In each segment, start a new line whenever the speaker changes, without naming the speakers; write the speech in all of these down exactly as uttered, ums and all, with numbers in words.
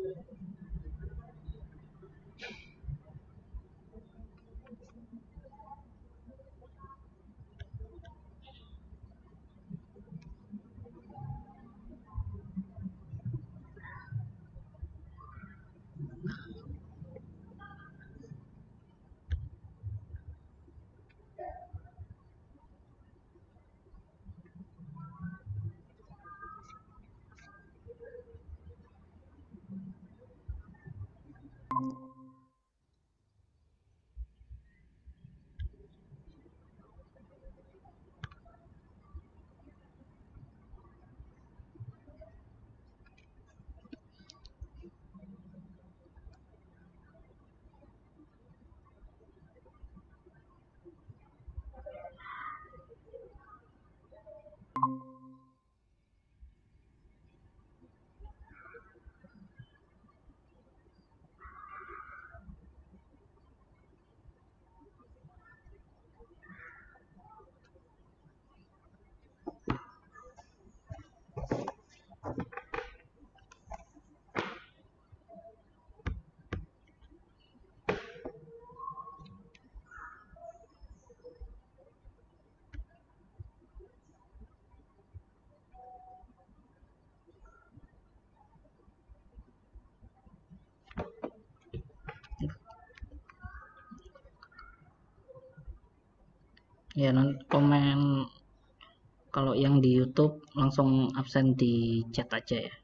Ya, nanti komen kalau yang di YouTube langsung absen di chat aja ya.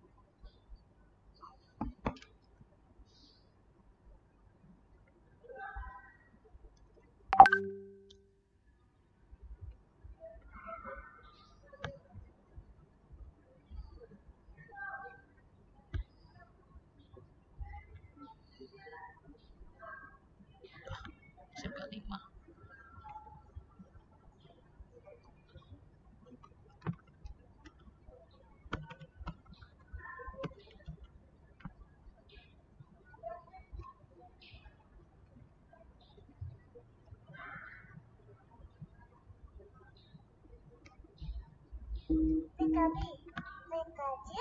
S M K lima.
P K B, P K J.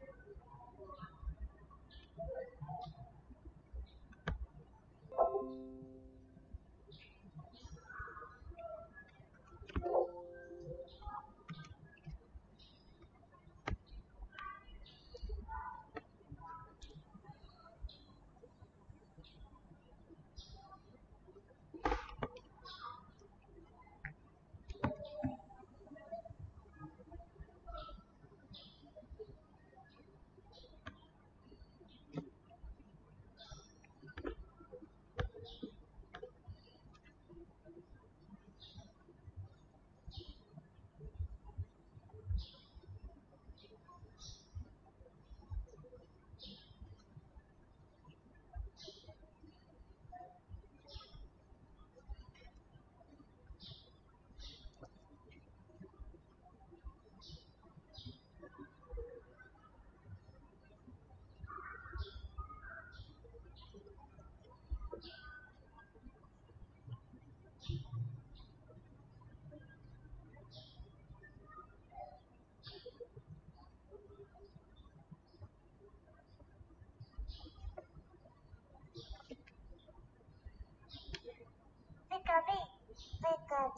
P K B, P K J.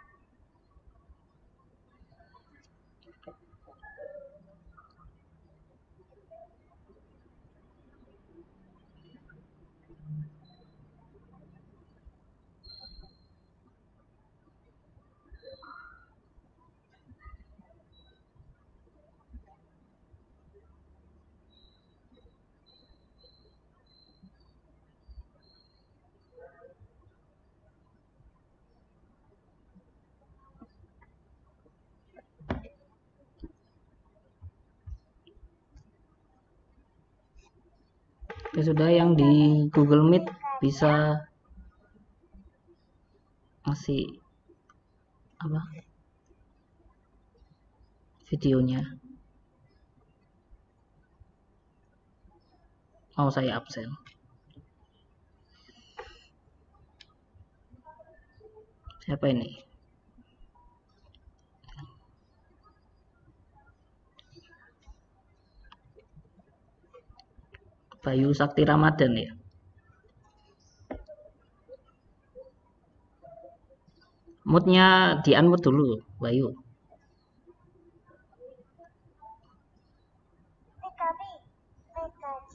Oke, sudah. Yang di Google Meet bisa ngasih apa videonya. Mau saya absen. Siapa ini? Bayu Sakti Ramadan ya. Moodnya di unmute dulu, Bayu.
P K B, P K J,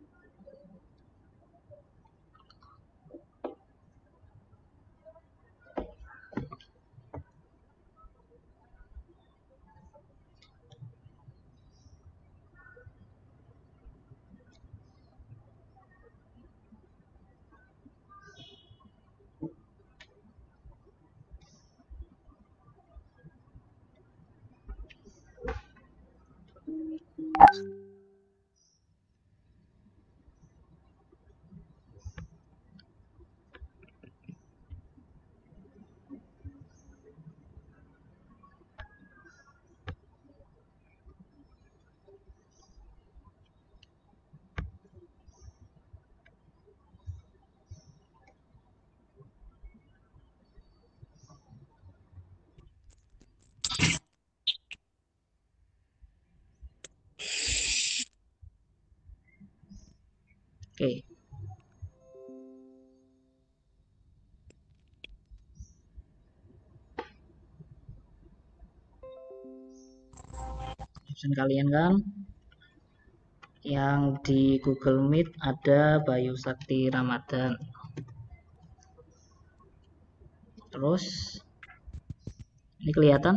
Oke. Absen kalian kan? Yang di Google Meet ada Bayu Sakti Ramadan. Terus ini kelihatan?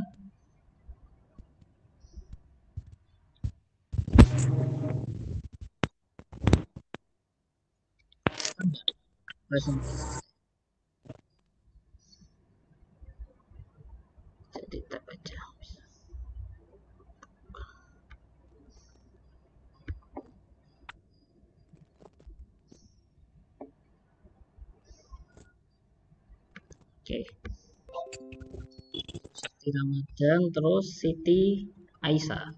Presentasi. Jadi tap aja. Oke. Sakti Ramadan, terus Siti Aisyah.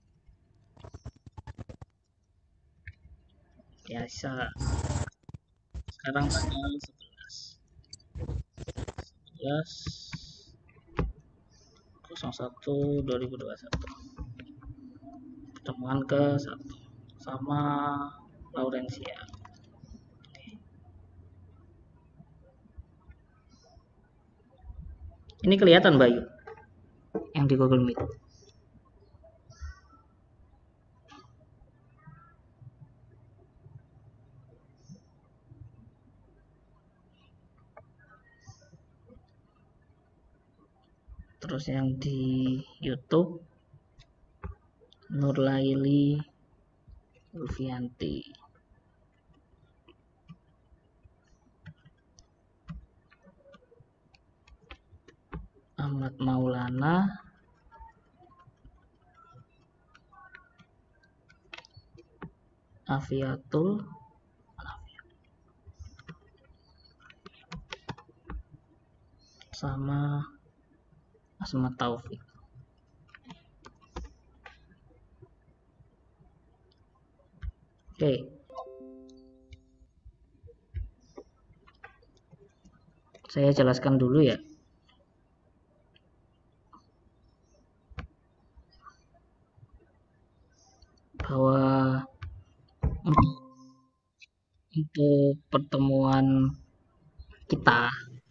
Ya, Aisyah. Sekarang tanggal sebelas. sebelas nol satu dua ribu dua puluh satu. Pertemuan ke satu sama Laurencia. Ini kelihatan Bayu yang di Google Meet. Terus yang di YouTube Nurlaili Ulfianti. Ahmad Maulana, Afiatul, sama Asma Taufik. Oke. Saya jelaskan dulu ya. Bahwa untuk pertemuan kita,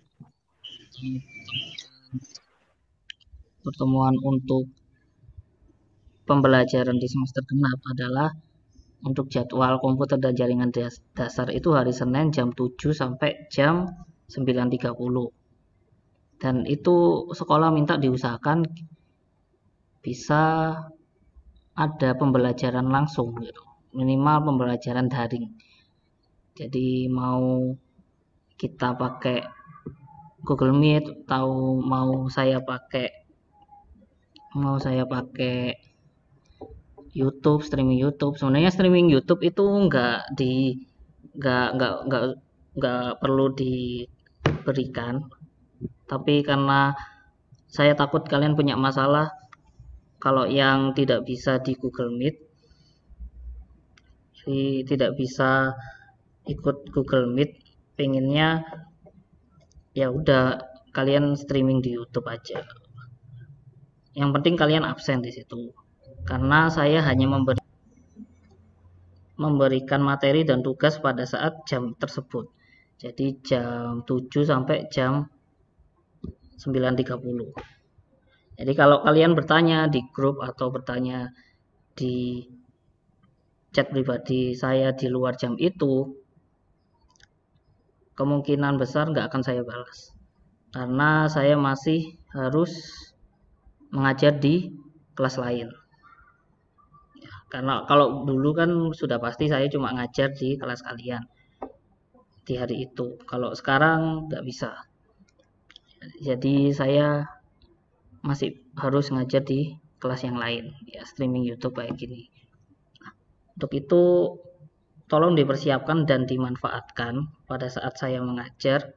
pertemuan untuk pembelajaran di semester genap adalah untuk jadwal komputer dan jaringan dasar itu hari Senin jam tujuh sampai jam sembilan tiga puluh. Dan itu sekolah minta diusahakan bisa ada pembelajaran langsung gitu. Minimal pembelajaran daring. Jadi mau kita pakai Google Meet atau mau saya pakai mau saya pakai YouTube, streaming YouTube. Sebenarnya streaming YouTube itu nggak di nggak nggak nggak nggak perlu diberikan. Tapi karena saya takut kalian punya masalah kalau yang tidak bisa di Google Meet, si tidak bisa ikut Google Meet, pengennya ya udah kalian streaming di YouTube aja. Yang penting kalian absen di situ. Karena saya hanya memberi memberikan materi dan tugas pada saat jam tersebut. Jadi jam tujuh sampai jam sembilan tiga puluh. Jadi kalau kalian bertanya di grup atau bertanya di chat pribadi saya di luar jam itu, kemungkinan besar nggak akan saya balas. Karena saya masih harus mengajar di kelas lain. Ya, karena kalau dulu kan sudah pasti saya cuma ngajar di kelas kalian di hari itu. Kalau sekarang nggak bisa. Jadi saya masih harus ngajar di kelas yang lain, ya streaming YouTube kayak gini. Nah, untuk itu tolong dipersiapkan dan dimanfaatkan pada saat saya mengajar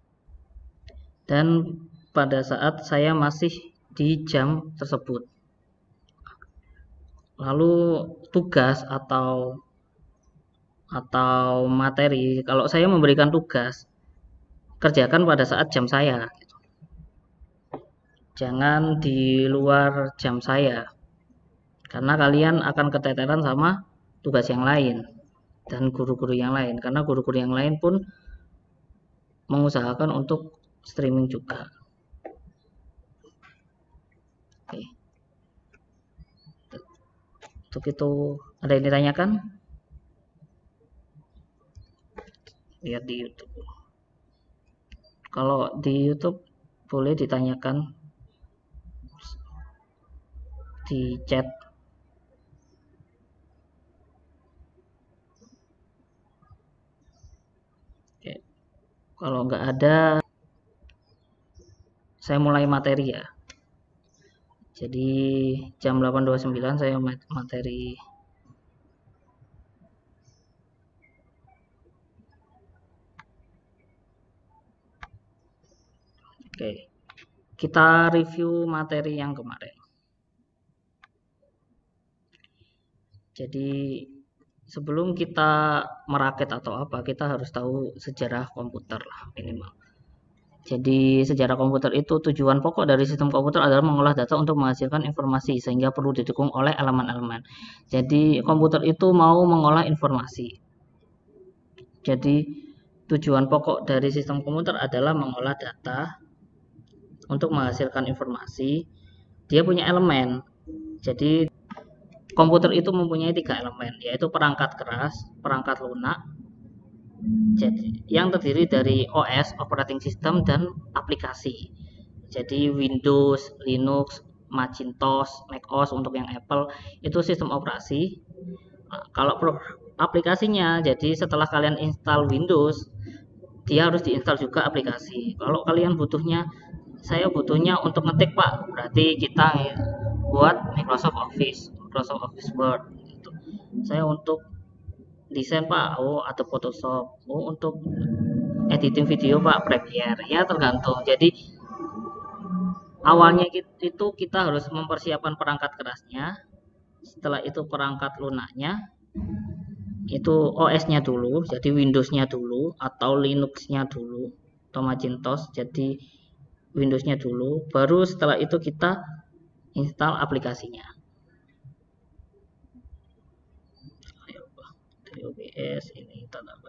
dan pada saat saya masih di jam tersebut. Lalu tugas atau atau materi, kalau saya memberikan tugas, kerjakan pada saat jam saya. Jangan di luar jam saya, karena kalian akan keteteran sama tugas yang lain dan guru-guru yang lain, karena guru-guru yang lain pun mengusahakan untuk streaming juga. Oke. Untuk itu ada yang ditanyakan? Lihat di YouTube. Kalau di YouTube boleh ditanyakan di chat. Oke. Kalau nggak ada, saya mulai materi ya. Jadi jam delapan dua puluh sembilan saya materi. Oke, kita review materi yang kemarin. Jadi sebelum kita merakit atau apa, kita harus tahu sejarah komputer lah minimal. Jadi sejarah komputer itu tujuan pokok dari sistem komputer adalah mengolah data untuk menghasilkan informasi sehingga perlu didukung oleh elemen-elemen. Jadi komputer itu mau mengolah informasi. Jadi tujuan pokok dari sistem komputer adalah mengolah data untuk menghasilkan informasi. Dia punya elemen. Jadi komputer itu mempunyai tiga elemen, yaitu perangkat keras, perangkat lunak, jadi yang terdiri dari O S (operating system) dan aplikasi. Jadi Windows, Linux, Macintosh, macOS untuk yang Apple itu sistem operasi. Nah, kalau aplikasinya, jadi setelah kalian install Windows, dia harus diinstal juga aplikasi. Kalau kalian butuhnya, saya butuhnya untuk ngetik Pak, berarti kita buat Microsoft Office, Microsoft Office Word. Gitu. Saya untuk desain Pak, oh ada Photoshop, oh untuk editing video Pak, Premiere, ya tergantung. Jadi awalnya itu kita harus mempersiapkan perangkat kerasnya, setelah itu perangkat lunaknya, itu O S-nya dulu, jadi Windows-nya dulu atau Linux-nya dulu, atau Macintosh, jadi Windows-nya dulu, baru setelah itu kita install aplikasinya. O B S ini kita tambah.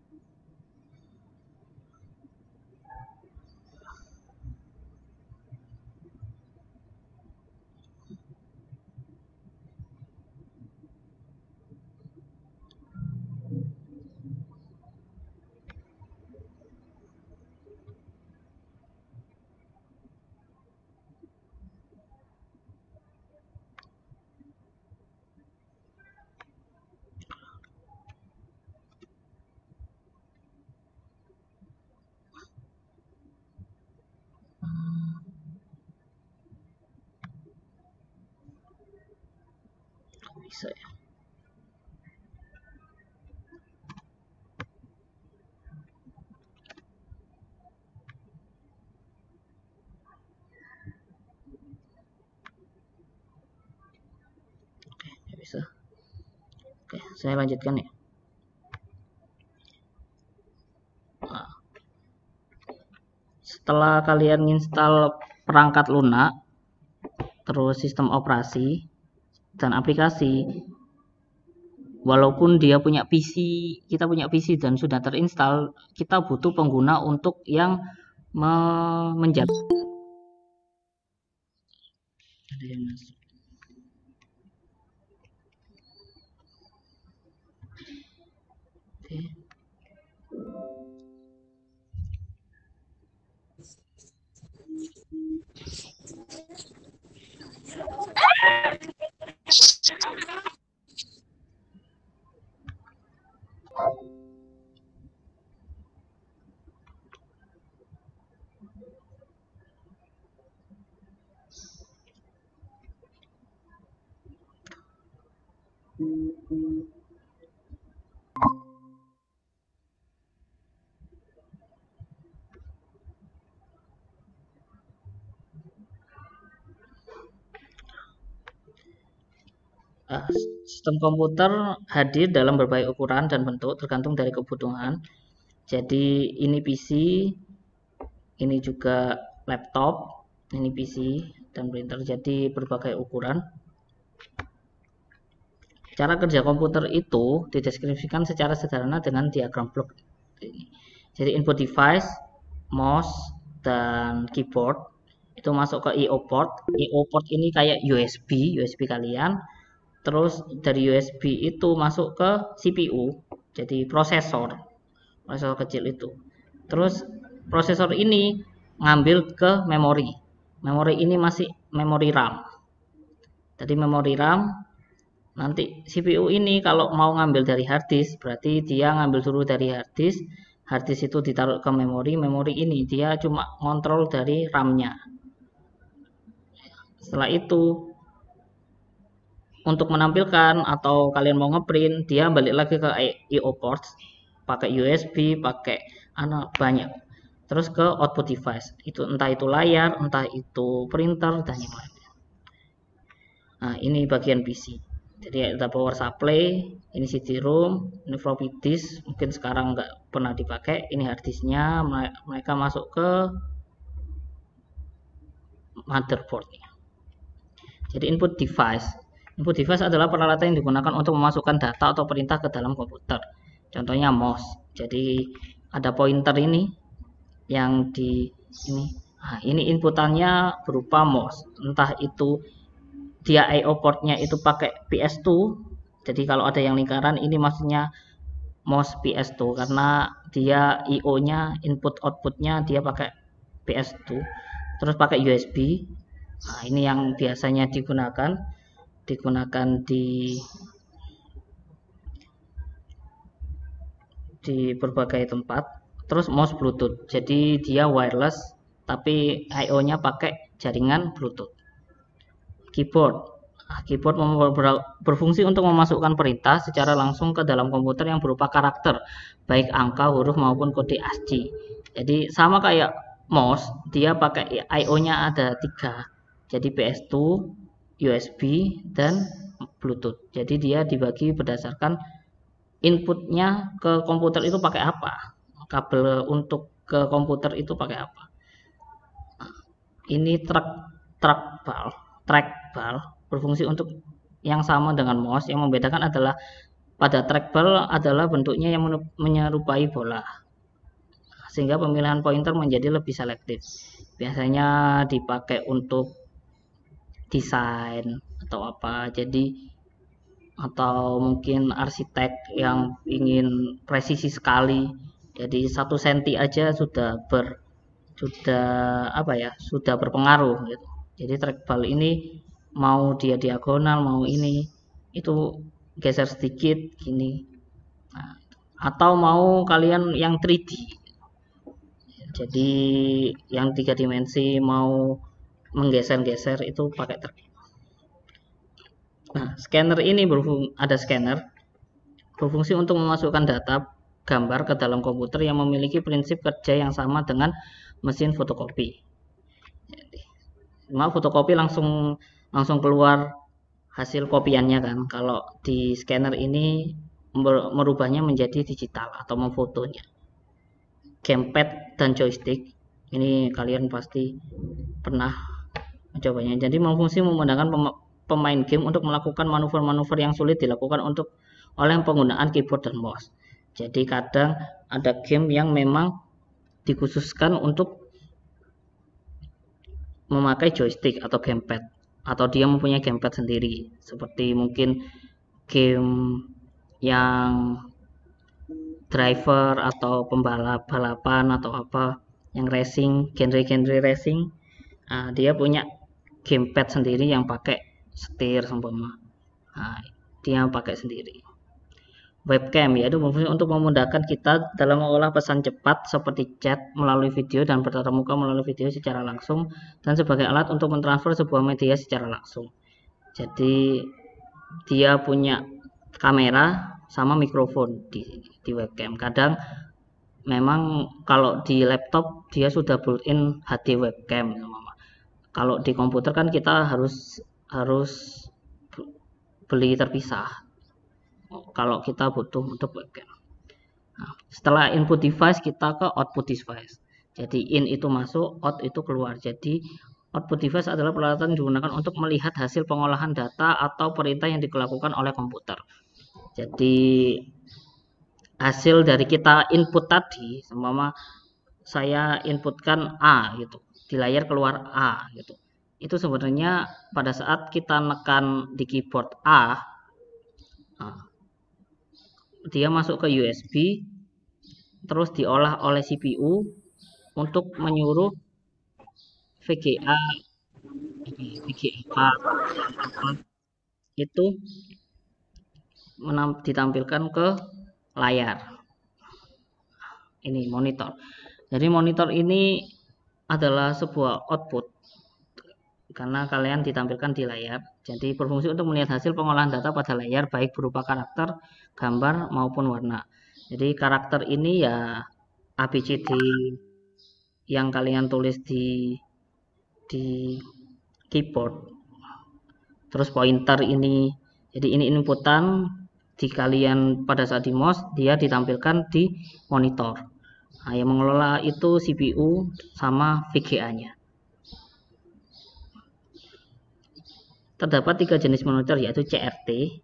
Bisa ya. Oke, ya bisa. Oke, saya lanjutkan ya. Nah, setelah kalian install perangkat lunak, terus sistem operasi dan aplikasi, walaupun dia punya P C, kita punya P C dan sudah terinstall, kita butuh pengguna untuk yang me menjaga. Ada yang masuk. Oke. Sistem komputer hadir dalam berbagai ukuran dan bentuk tergantung dari kebutuhan. Jadi ini P C, ini juga laptop, ini P C dan printer. Jadi berbagai ukuran. Cara kerja komputer itu dideskripsikan secara sederhana dengan diagram blok. Jadi input device, mouse, dan keyboard itu masuk ke I O port. I O port ini kayak U S B, U S B kalian. Terus dari U S B itu masuk ke C P U, jadi prosesor, prosesor kecil itu. Terus prosesor ini ngambil ke memori. Memori ini masih memori RAM. Jadi memori RAM, nanti C P U ini kalau mau ngambil dari hard disk, berarti dia ngambil dulu dari hard disk. Hard disk itu ditaruh ke memori. Memori ini dia cuma ngontrol dari RAM-nya. Setelah itu, untuk menampilkan atau kalian mau ngeprint, dia balik lagi ke I O ports, pakai U S B, pakai anak banyak. Terus ke output device, itu entah itu layar, entah itu printer dan yang lain. Nah, ini bagian P C. Jadi ada power supply, ini C D-ROM, ini floppy disk, mungkin sekarang nggak pernah dipakai. Ini hard disknya, mereka masuk ke motherboardnya. Jadi input device. Input device adalah peralatan yang digunakan untuk memasukkan data atau perintah ke dalam komputer. Contohnya mouse. Jadi ada pointer ini yang di ini. Nah, ini inputannya berupa mouse. Entah itu dia I O portnya itu pakai P S dua. Jadi kalau ada yang lingkaran ini maksudnya mouse P S dua karena dia I O-nya input outputnya dia pakai P S dua. Terus pakai U S B. Nah, ini yang biasanya digunakan digunakan di di berbagai tempat. Terus mouse Bluetooth, jadi dia wireless tapi I O-nya pakai jaringan Bluetooth. Keyboard, keyboard berfungsi untuk memasukkan perintah secara langsung ke dalam komputer yang berupa karakter, baik angka, huruf maupun kode ASCII. Jadi sama kayak mouse, dia pakai I O-nya ada tiga, jadi P S dua, U S B, dan Bluetooth. Jadi dia dibagi berdasarkan inputnya ke komputer itu pakai apa, kabel untuk ke komputer itu pakai apa. Nah, ini track trackball, trackball berfungsi untuk yang sama dengan mouse. Yang membedakan adalah pada trackball adalah bentuknya yang menyerupai bola, sehingga pemilihan pointer menjadi lebih selektif. Biasanya dipakai untuk desain atau apa, jadi atau mungkin arsitek yang ingin presisi sekali, jadi satu senti aja sudah ber sudah apa ya sudah berpengaruh gitu. Jadi trackball ini mau dia diagonal mau ini itu geser sedikit gini. Nah, atau mau kalian yang tiga D, jadi yang tiga dimensi mau menggeser-geser itu pakai trackball. Nah, scanner ini berfungsi, ada scanner berfungsi untuk memasukkan data gambar ke dalam komputer yang memiliki prinsip kerja yang sama dengan mesin fotokopi. Cuma fotokopi langsung langsung keluar hasil kopiannya kan. Kalau di scanner ini merubahnya menjadi digital atau memfotonya. Gamepad dan joystick ini kalian pasti pernah mencobanya. Jadi berfungsi memudahkan pemain game untuk melakukan manuver-manuver yang sulit dilakukan untuk oleh penggunaan keyboard dan mouse. Jadi kadang ada game yang memang dikhususkan untuk memakai joystick atau gamepad, atau dia mempunyai gamepad sendiri, seperti mungkin game yang driver atau pembalap balapan atau apa yang racing, genre-genre racing. Nah, dia punya gamepad sendiri yang pakai setir seumpama. Nah, dia pakai sendiri. Webcam yaitu berfungsi untuk memudahkan kita dalam mengolah pesan cepat seperti chat melalui video dan bertatap muka melalui video secara langsung, dan sebagai alat untuk mentransfer sebuah media secara langsung. Jadi dia punya kamera sama mikrofon di, di webcam. Kadang memang kalau di laptop dia sudah built-in H D webcam. Kalau di komputer kan kita harus harus beli terpisah kalau kita butuh untuk webcam. Nah, setelah input device kita ke output device. Jadi in itu masuk, out itu keluar. Jadi output device adalah peralatan yang digunakan untuk melihat hasil pengolahan data atau perintah yang dilakukan oleh komputer. Jadi hasil dari kita input tadi, seumpama saya inputkan A gitu, di layar keluar A gitu. Itu sebenarnya pada saat kita nekan di keyboard A, nah, dia masuk ke U S B, terus diolah oleh C P U untuk menyuruh V G A, V G A itu ditampilkan ke layar. Ini monitor. Jadi monitor ini adalah sebuah output karena kalian ditampilkan di layar. Jadi berfungsi untuk melihat hasil pengolahan data pada layar baik berupa karakter, gambar maupun warna. Jadi karakter ini ya A B C D yang kalian tulis di di keyboard. Terus pointer ini. Jadi ini inputan di kalian pada saat di mouse, dia ditampilkan di monitor. Nah, yang mengelola itu C P U sama V G A-nya. Terdapat tiga jenis monitor yaitu C R T,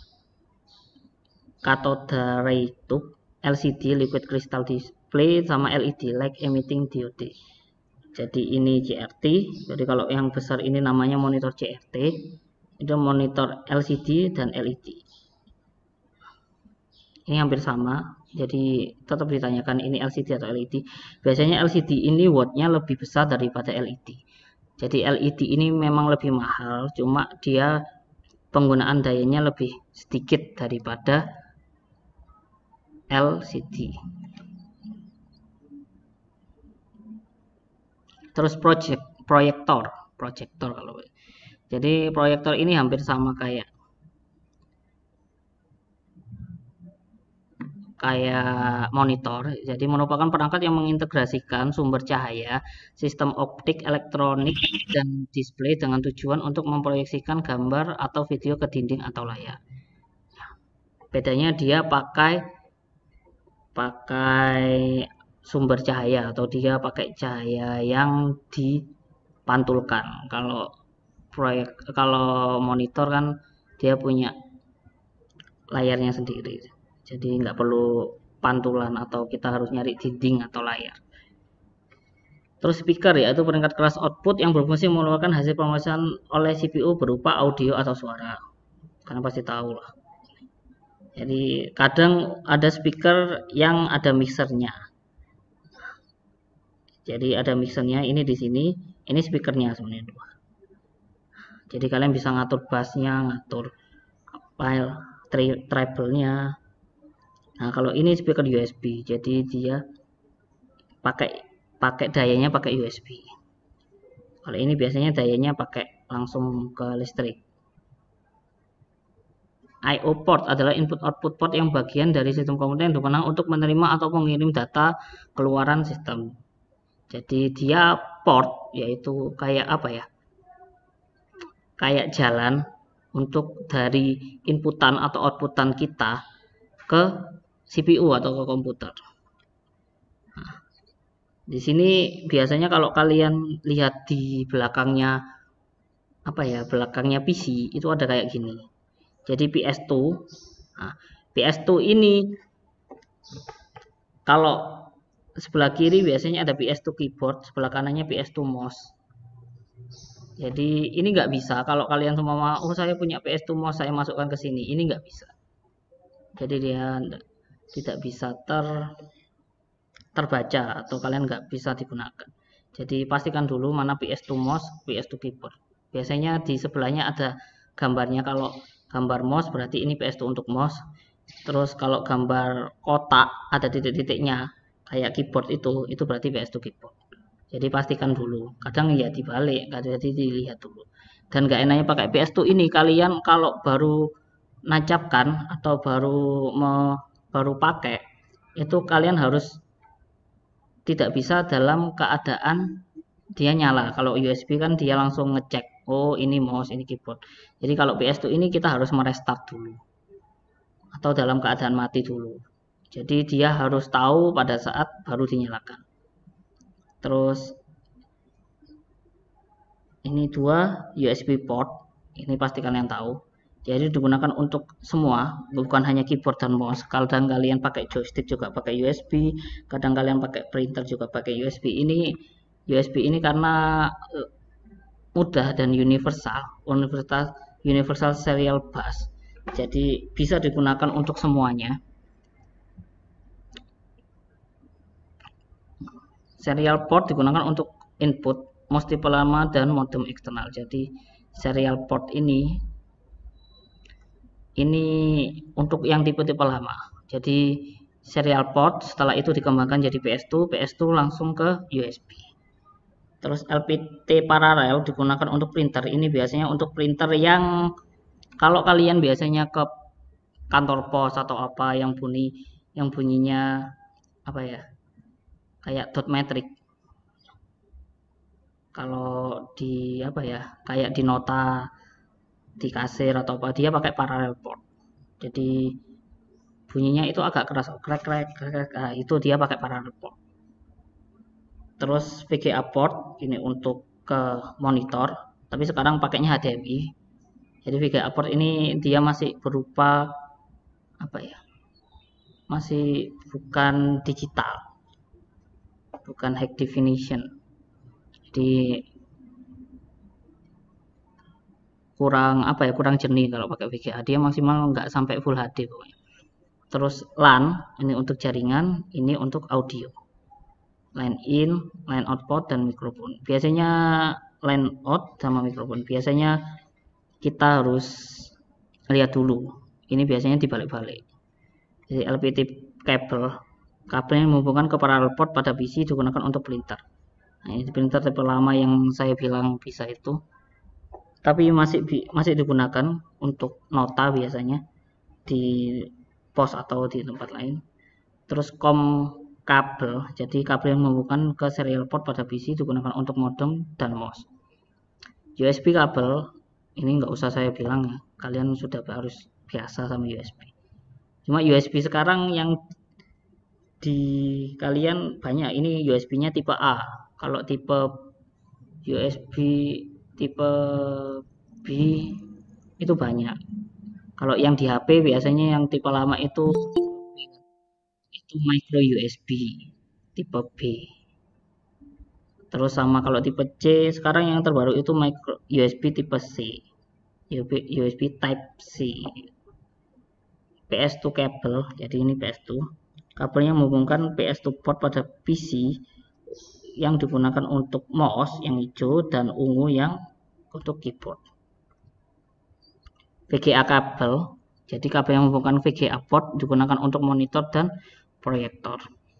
Cathode Ray Tube, L C D Liquid Crystal Display, sama L E D Light Emitting Diode. Jadi ini C R T. Jadi kalau yang besar ini namanya monitor C R T. Itu monitor L C D dan L E D. Ini hampir sama. Jadi tetap ditanyakan ini L C D atau L E D. Biasanya L C D ini wattnya lebih besar daripada L E D. Jadi L E D ini memang lebih mahal, cuma dia penggunaan dayanya lebih sedikit daripada L C D. Terus project proyektor, proyektor kalau. Jadi proyektor ini hampir sama kayak kayak monitor. Jadi merupakan perangkat yang mengintegrasikan sumber cahaya, sistem optik, elektronik, dan display dengan tujuan untuk memproyeksikan gambar atau video ke dinding atau layar. Bedanya dia pakai pakai sumber cahaya atau dia pakai cahaya yang dipantulkan. Kalau proyek kalau monitor kan dia punya layarnya sendiri. Jadi nggak perlu pantulan atau kita harus nyari dinding atau layar. Terus speaker yaitu perangkat keras output yang berfungsi mengeluarkan hasil pemrosesan oleh C P U berupa audio atau suara. Kalian pasti tahu lah. Jadi kadang ada speaker yang ada mixernya. Jadi ada mixernya ini di sini, ini speakernya sebenarnya dua. Jadi kalian bisa ngatur bassnya, ngatur file treble-nya. Nah, kalau ini speaker U S B, jadi dia pakai pakai dayanya pakai U S B. Kalau ini biasanya dayanya pakai langsung ke listrik. I O port adalah input output port yang bagian dari sistem komputer yang digunakan untuk menerima atau mengirim data keluaran sistem. Jadi dia port yaitu kayak apa ya? Kayak jalan untuk dari inputan atau outputan kita ke C P U atau ke komputer. Nah, di sini biasanya kalau kalian lihat di belakangnya apa ya, belakangnya P C itu ada kayak gini. Jadi P S dua, nah, P S dua ini kalau sebelah kiri biasanya ada P S dua keyboard, sebelah kanannya P S dua mouse. Jadi ini nggak bisa kalau kalian semua mau, oh saya punya P S dua mouse saya masukkan ke sini, ini nggak bisa. Jadi dia tidak bisa ter terbaca atau kalian nggak bisa digunakan. Jadi pastikan dulu mana P S dua mouse, P S dua keyboard. Biasanya di sebelahnya ada gambarnya, kalau gambar mouse berarti ini P S dua untuk mouse. Terus kalau gambar kotak ada titik-titiknya kayak keyboard itu, itu berarti P S dua keyboard. Jadi pastikan dulu. Kadang ya dibalik, kadang jadi dilihat dulu. Dan nggak enaknya pakai P S dua ini, kalian kalau baru nancapkan atau baru me, baru pakai, itu kalian harus tidak bisa dalam keadaan dia nyala. Kalau U S B kan dia langsung ngecek, oh ini mouse, ini keyboard. Jadi kalau P S dua ini kita harus merestart dulu atau dalam keadaan mati dulu. Jadi dia harus tahu pada saat baru dinyalakan. Terus ini dua U S B port, ini pasti kalian tahu. Jadi digunakan untuk semua, bukan hanya keyboard dan mouse. Kadang kalian pakai joystick juga pakai U S B, kadang kalian pakai printer juga pakai U S B. Ini U S B ini karena mudah dan universal, universal, universal serial bus. Jadi bisa digunakan untuk semuanya. Serial port digunakan untuk input, mouse tipe lama dan modem eksternal. Jadi serial port ini ini untuk yang tipe-tipe lama. Jadi serial port setelah itu dikembangkan jadi P S dua, P S dua langsung ke U S B. Terus L P T paralel digunakan untuk printer. Ini biasanya untuk printer yang kalau kalian biasanya ke kantor pos atau apa yang bunyi yang bunyinya apa ya? Kayak dot matrix. Kalau di apa ya, kayak di nota di kasir atau apa, dia pakai parallel port. Jadi bunyinya itu agak keras, krek krek krek, nah, itu dia pakai parallel port. Terus V G A port ini untuk ke monitor, tapi sekarang pakainya H D M I. Jadi V G A port ini dia masih berupa apa ya? Masih bukan digital, bukan high definition. Jadi kurang apa ya, kurang jernih kalau pakai V G A. Dia maksimal nggak sampai full H D pokoknya. Terus LAN ini untuk jaringan, ini untuk audio. Line in, line out port dan mikrofon. Biasanya line out sama mikrofon. Biasanya kita harus lihat dulu. Ini biasanya dibalik-balik. Jadi L P T kabel, kabel yang menghubungkan ke parallel port pada P C digunakan untuk printer. Nah, ini printer tipe lama yang saya bilang bisa itu, tapi masih masih digunakan untuk nota biasanya di pos atau di tempat lain. Terus COM kabel, jadi kabel yang menghubungkan ke serial port pada P C digunakan untuk modem dan mouse. U S B kabel ini nggak usah saya bilang ya, kalian sudah harus biasa sama U S B. Cuma U S B sekarang yang di kalian banyak ini U S B-nya tipe A. Kalau tipe U S B tipe B itu banyak. Kalau yang di H P biasanya yang tipe lama itu itu micro U S B tipe B. Terus sama kalau tipe C sekarang yang terbaru itu micro U S B tipe C. U S B Type C. P S dua kabel, jadi ini P S dua. Kabelnya menghubungkan P S dua port pada P C yang digunakan untuk mouse yang hijau dan ungu yang untuk keyboard. V G A kabel, jadi kabel yang menghubungkan V G A port digunakan untuk monitor dan proyektor.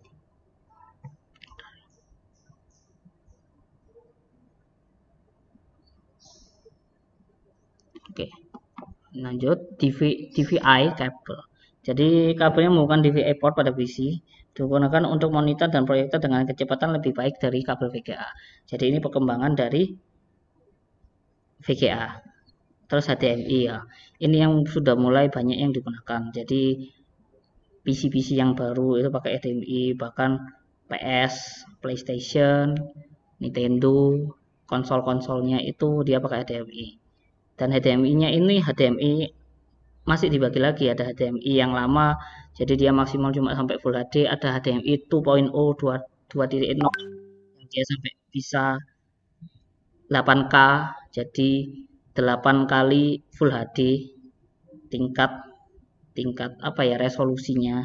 Oke, lanjut D V I kabel. Jadi kabel yang menghubungkan D V I port pada P C digunakan untuk monitor dan proyektor dengan kecepatan lebih baik dari kabel V G A. Jadi ini perkembangan dari V G A. Terus H D M I ya. Ini yang sudah mulai banyak yang digunakan. Jadi P C-P C yang baru itu pakai H D M I, bahkan P S, PlayStation, Nintendo, konsol-konsolnya itu dia pakai H D M I. Dan H D M I-nya ini H D M I masih dibagi lagi, ada H D M I yang lama, jadi dia maksimal cuma sampai Full H D, ada H D M I dua titik nol dua titik nol yang dia sampai bisa delapan K, jadi delapan kali Full H D tingkat tingkat apa ya resolusinya.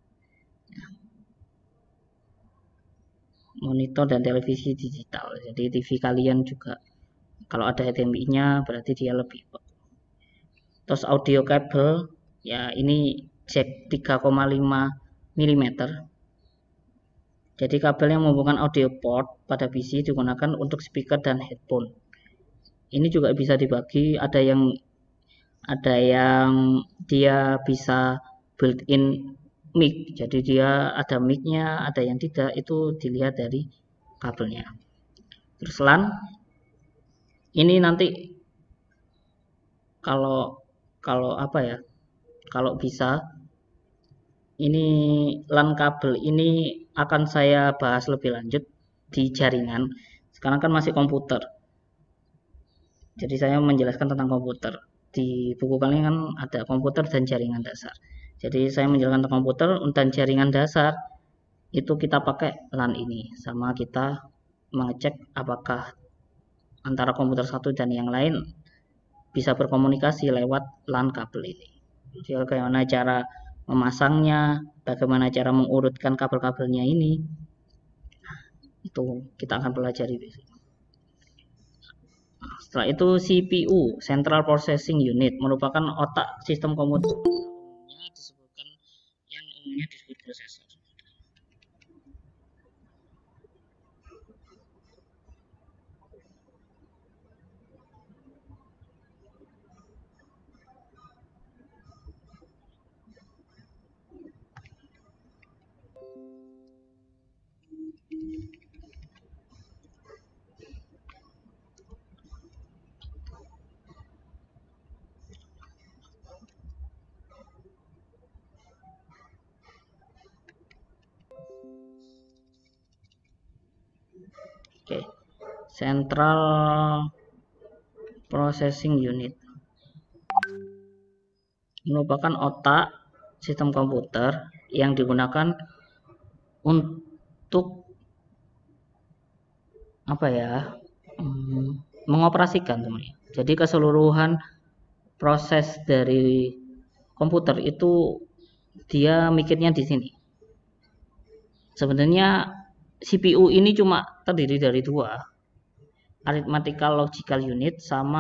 Monitor dan televisi digital, jadi T V kalian juga kalau ada H D M I-nya berarti dia lebih. Terus audio kabel ya ini jack tiga koma lima milimeter. Jadi kabel yang menghubungkan audio port pada P C digunakan untuk speaker dan headphone. Ini juga bisa dibagi, ada yang ada yang dia bisa built-in mic, jadi dia ada mic-nya, ada yang tidak, itu dilihat dari kabelnya. Terus LAN, ini nanti kalau kalau apa ya, kalau bisa ini LAN kabel ini akan saya bahas lebih lanjut di jaringan. Sekarang kan masih komputer, jadi saya menjelaskan tentang komputer. Di buku kalian kan ada komputer dan jaringan dasar, jadi saya menjelaskan tentang komputer dan jaringan dasar itu kita pakai LAN ini, sama kita mengecek apakah antara komputer satu dan yang lain bisa berkomunikasi lewat LAN kabel ini. Jadi bagaimana cara memasangnya, bagaimana cara mengurutkan kabel-kabelnya ini, itu kita akan pelajari besok. Setelah itu C P U, Central Processing Unit, merupakan otak sistem komputer. Umumnya disebutkan yang umumnya disebut prosesor. Oke, Central Processing Unit merupakan otak sistem komputer yang digunakan untuk apa ya, hmm, mengoperasikan semuanya. Jadi keseluruhan proses dari komputer itu dia mikirnya di sini. Sebenarnya C P U ini cuma terdiri dari dua, Arithmetical Logical Unit sama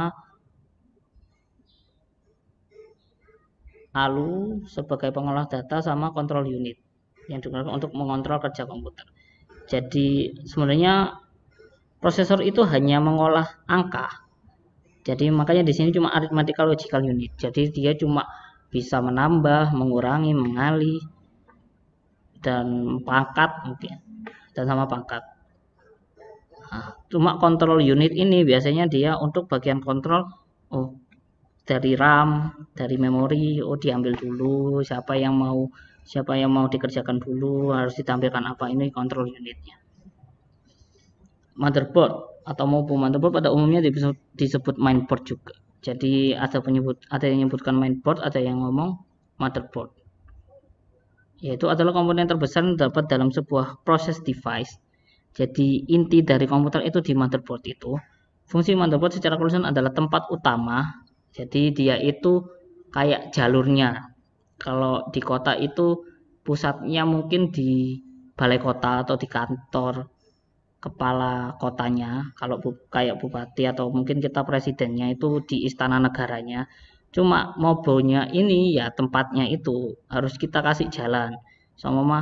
A L U sebagai pengolah data sama Control Unit yang digunakan untuk mengontrol kerja komputer. Jadi sebenarnya prosesor itu hanya mengolah angka. Jadi makanya di sini cuma Arithmetical Logical Unit. Jadi dia cuma bisa menambah, mengurangi, mengalih, dan pangkat mungkin, dan sama pangkat. Nah, cuma Control Unit ini biasanya dia untuk bagian kontrol, oh dari RAM, dari memori, oh diambil dulu, siapa yang mau siapa yang mau dikerjakan dulu, harus ditampilkan apa, ini Control Unitnya. Motherboard atau maupun motherboard pada umumnya disebut, disebut mainboard juga. Jadi ada penyebut ada yang menyebutkan mainboard, ada yang ngomong motherboard. Yaitu adalah komponen terbesar yang terdapat dalam sebuah proses device. Jadi inti dari komputer itu di motherboard itu. Fungsi motherboard secara keseluruhan adalah tempat utama. Jadi dia itu kayak jalurnya. Kalau di kota itu pusatnya mungkin di balai kota atau di kantor kepala kotanya, kalau bu, kayak bupati atau mungkin kita presidennya itu di istana negaranya. Cuma mobilnya ini ya tempatnya itu harus kita kasih jalan. Sama mah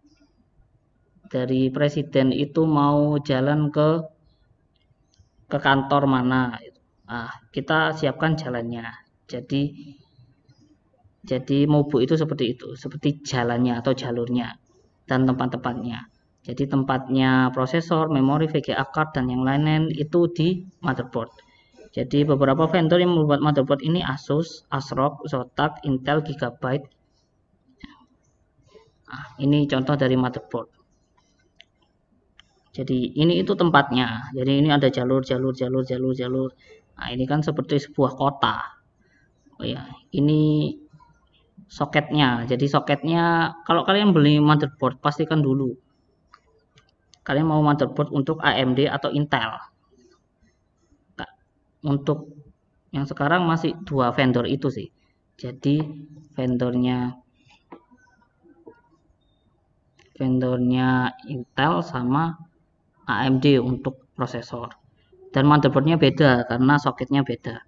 dari presiden itu mau jalan ke ke kantor mana, nah, kita siapkan jalannya. Jadi jadi mobil itu seperti itu, seperti jalannya atau jalurnya dan tempat-tempatnya. Jadi tempatnya prosesor, memori, V G A card dan yang lain-lain itu di motherboard. Jadi beberapa vendor yang membuat motherboard ini Asus, ASRock, Zotac, Intel, Gigabyte. Nah, ini contoh dari motherboard. Jadi ini itu tempatnya. Jadi ini ada jalur, jalur, jalur, jalur, jalur. Nah ini kan seperti sebuah kota. Oh ya, ini soketnya. Jadi soketnya, kalau kalian beli motherboard, pastikan dulu kalian mau motherboard untuk A M D atau Intel. Untuk yang sekarang masih dua vendor itu sih. Jadi vendornya vendornya Intel sama A M D untuk prosesor. Dan motherboardnya beda karena soketnya beda.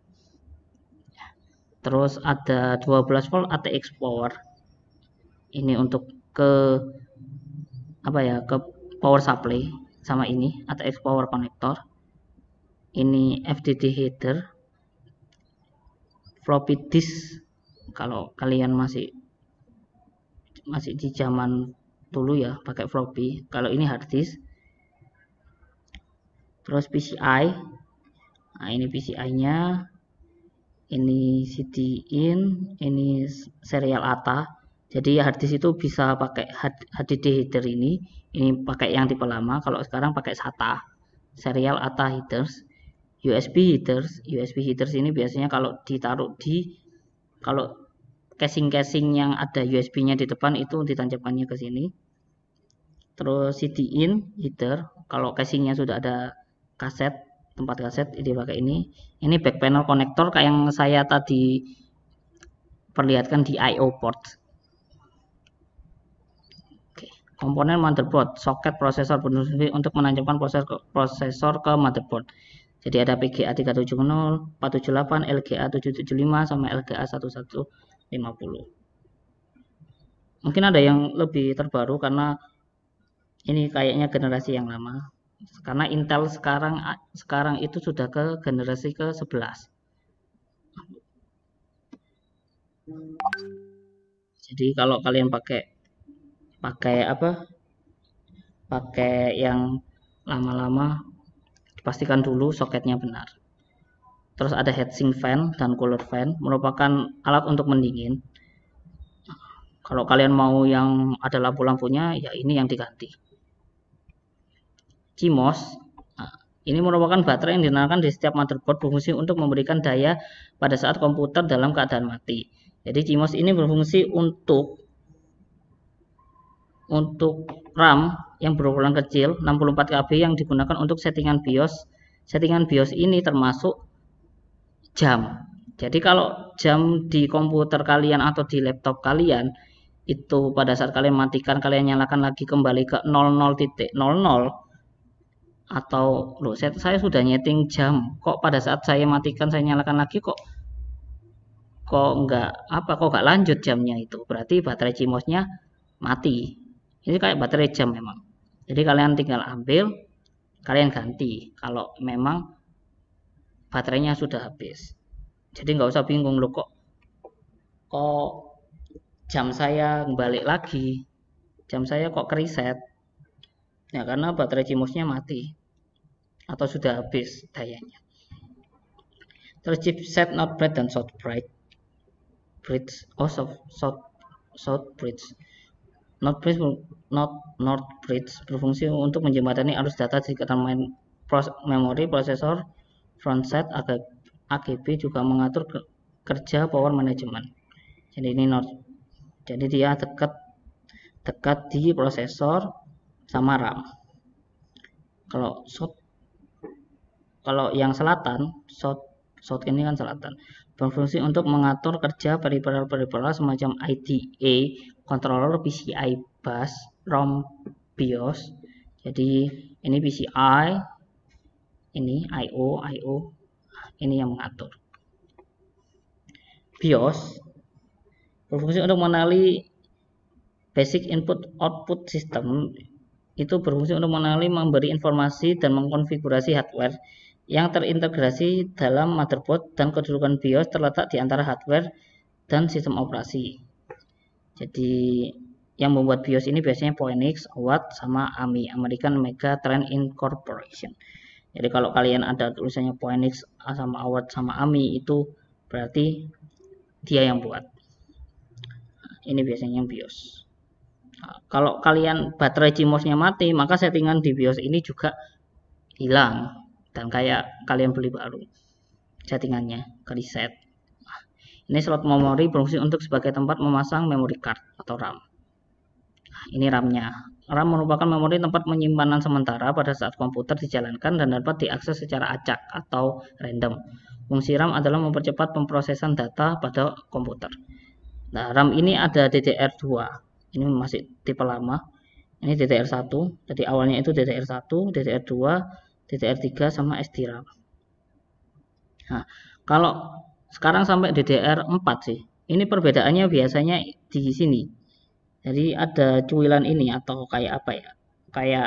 Terus ada dua belas volt A T X power. Ini untuk ke apa ya, ke power supply, sama ini A T X power connector. Ini F D D header, floppy disk kalau kalian masih masih di zaman dulu ya pakai floppy. Kalau ini hard disk. Terus P C I, nah ini P C I-nya, ini C D in, ini serial A T A. Jadi hard disk itu bisa pakai H D D header ini, ini pakai yang tipe lama. Kalau sekarang pakai SATA, serial A T A headers. U S B headers, U S B headers ini biasanya kalau ditaruh di, kalau casing-casing yang ada U S B-nya di depan itu ditancapkannya ke sini. Terus C D in header, kalau casingnya sudah ada kaset, tempat kaset, ini pakai ini. Ini back panel konektor kayak yang saya tadi perlihatkan di I O port. Oke, komponen motherboard, soket prosesor berfungsi untuk menancapkan prosesor, prosesor ke motherboard. Jadi ada P G A tiga tujuh nol, empat tujuh delapan, L G A tujuh tujuh lima, sama L G A satu satu lima nol. Mungkin ada yang lebih terbaru karena ini kayaknya generasi yang lama. Karena Intel sekarang sekarang itu sudah ke generasi ke sebelas. Jadi kalau kalian pakai pakai apa? Pakai yang lama-lama, pastikan dulu soketnya benar. Terus ada heatsink fan dan cooler fan, merupakan alat untuk mendingin. Kalau kalian mau yang ada lampu-lampunya, ya ini yang diganti. C M O S, nah, ini merupakan baterai yang dinamakan di setiap motherboard, berfungsi untuk memberikan daya pada saat komputer dalam keadaan mati. Jadi C M O S ini berfungsi untuk untuk RAM yang berukuran kecil enam puluh empat K B yang digunakan untuk settingan BIOS. Settingan BIOS ini termasuk jam. Jadi kalau jam di komputer kalian atau di laptop kalian itu pada saat kalian matikan, kalian nyalakan lagi kembali ke nol nol titik nol nol, atau loh saya, saya sudah nyeting jam kok pada saat saya matikan saya nyalakan lagi kok kok enggak apa kok enggak lanjut jamnya, itu berarti baterai C M O S-nya mati. Ini kayak baterai jam memang. Jadi kalian tinggal ambil, kalian ganti kalau memang baterainya sudah habis. Jadi nggak usah bingung loh kok kok jam saya balik lagi, jam saya kok kereset. Ya karena baterai C M O S-nya mati atau sudah habis dayanya. Terus chipset not bright dan short bright bridge, oh short short short bridge. Not bridge not not bridge berfungsi untuk menjembatani arus data di keterangan memori prosesor front set. A G B juga mengatur kerja power management. Jadi ini not, jadi dia dekat dekat di prosesor sama RAM. Kalau short, kalau yang selatan, short short ini kan selatan, berfungsi untuk mengatur kerja peripheral-peripheral semacam I D A, controller, P C I bus, ROM, BIOS. Jadi ini P C I, ini I O, I O, ini yang mengatur. BIOS berfungsi untuk mengenali basic input output system, itu berfungsi untuk mengenali, memberi informasi dan mengkonfigurasi hardware yang terintegrasi dalam motherboard, dan kedudukan BIOS terletak di antara hardware dan sistem operasi. Jadi yang membuat BIOS ini biasanya Phoenix, O W A T, sama A M I, American Megatrend Incorporation. Jadi kalau kalian ada tulisannya Phoenix sama O W A T sama A M I, itu berarti dia yang buat. Ini biasanya BIOS. Nah, kalau kalian baterai C M O S-nya mati, maka settingan di BIOS ini juga hilang. Dan kayak kalian beli baru, settingannya ke reset. Nah, Ini slot memori berfungsi untuk sebagai tempat memasang memory card atau RAM. Nah, ini RAM-nya. RAM merupakan memori tempat penyimpanan sementara pada saat komputer dijalankan dan dapat diakses secara acak atau random. Fungsi RAM adalah mempercepat pemrosesan data pada komputer. Nah, RAM ini ada D D R dua. Ini masih tipe lama. Ini D D R satu. Jadi awalnya itu D D R satu, D D R dua, D D R tiga sama S D RAM. Nah, kalau sekarang sampai D D R empat sih. Ini perbedaannya biasanya di sini. Jadi ada cuilan ini atau kayak apa ya? Kayak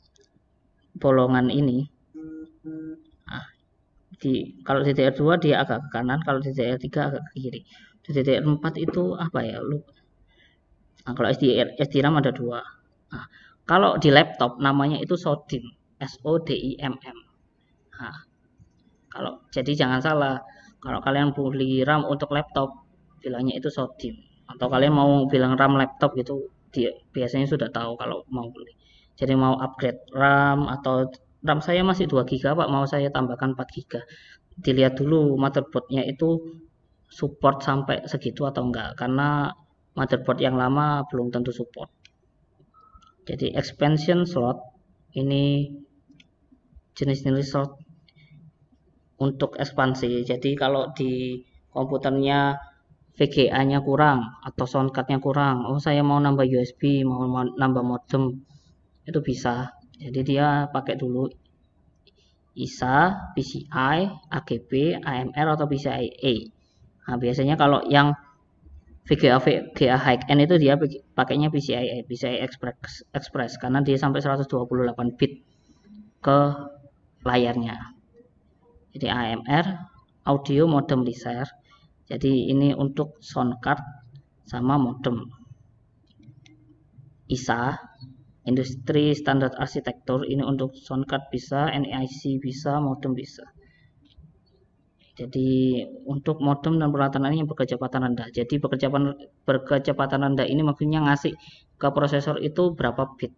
bolongan ini. Nah, di kalau D D R dua dia agak ke kanan, kalau D D R tiga agak ke kiri. D D R empat itu apa ya? Lu. Nah, kalau S D R, S D RAM ada dua. Nah, kalau di laptop namanya itu SODIMM, S O D I M M. Nah, kalau jadi jangan salah, kalau kalian beli RAM untuk laptop bilangnya itu SODIMM. Atau kalian mau bilang RAM laptop gitu, dia biasanya sudah tahu kalau mau beli. Jadi mau upgrade RAM atau RAM saya masih dua giga Pak, mau saya tambahkan empat giga. Dilihat dulu motherboardnya itu support sampai segitu atau enggak, karena motherboard yang lama belum tentu support. Jadi expansion slot ini jenis-jenis slot untuk ekspansi. Jadi kalau di komputernya V G A-nya kurang atau soundcard-nya kurang, oh saya mau nambah U S B, mau nambah modem, itu bisa. Jadi dia pakai dulu I S A, P C I, A G B, A M R atau P C I E. Nah, biasanya kalau yang V G A V G A high-end itu dia pakainya P C I E, P C I Express, Express karena dia sampai seratus dua puluh delapan bit ke layarnya. Jadi A M R, audio modem laser. Jadi ini untuk sound card sama modem. I S A, industri standar arsitektur, ini untuk sound card bisa, N I C bisa, modem bisa. Jadi untuk modem dan peralatan lain yang berkecepatan rendah. Jadi berkecepatan berkecepatan rendah ini maksudnya ngasih ke prosesor itu berapa bit.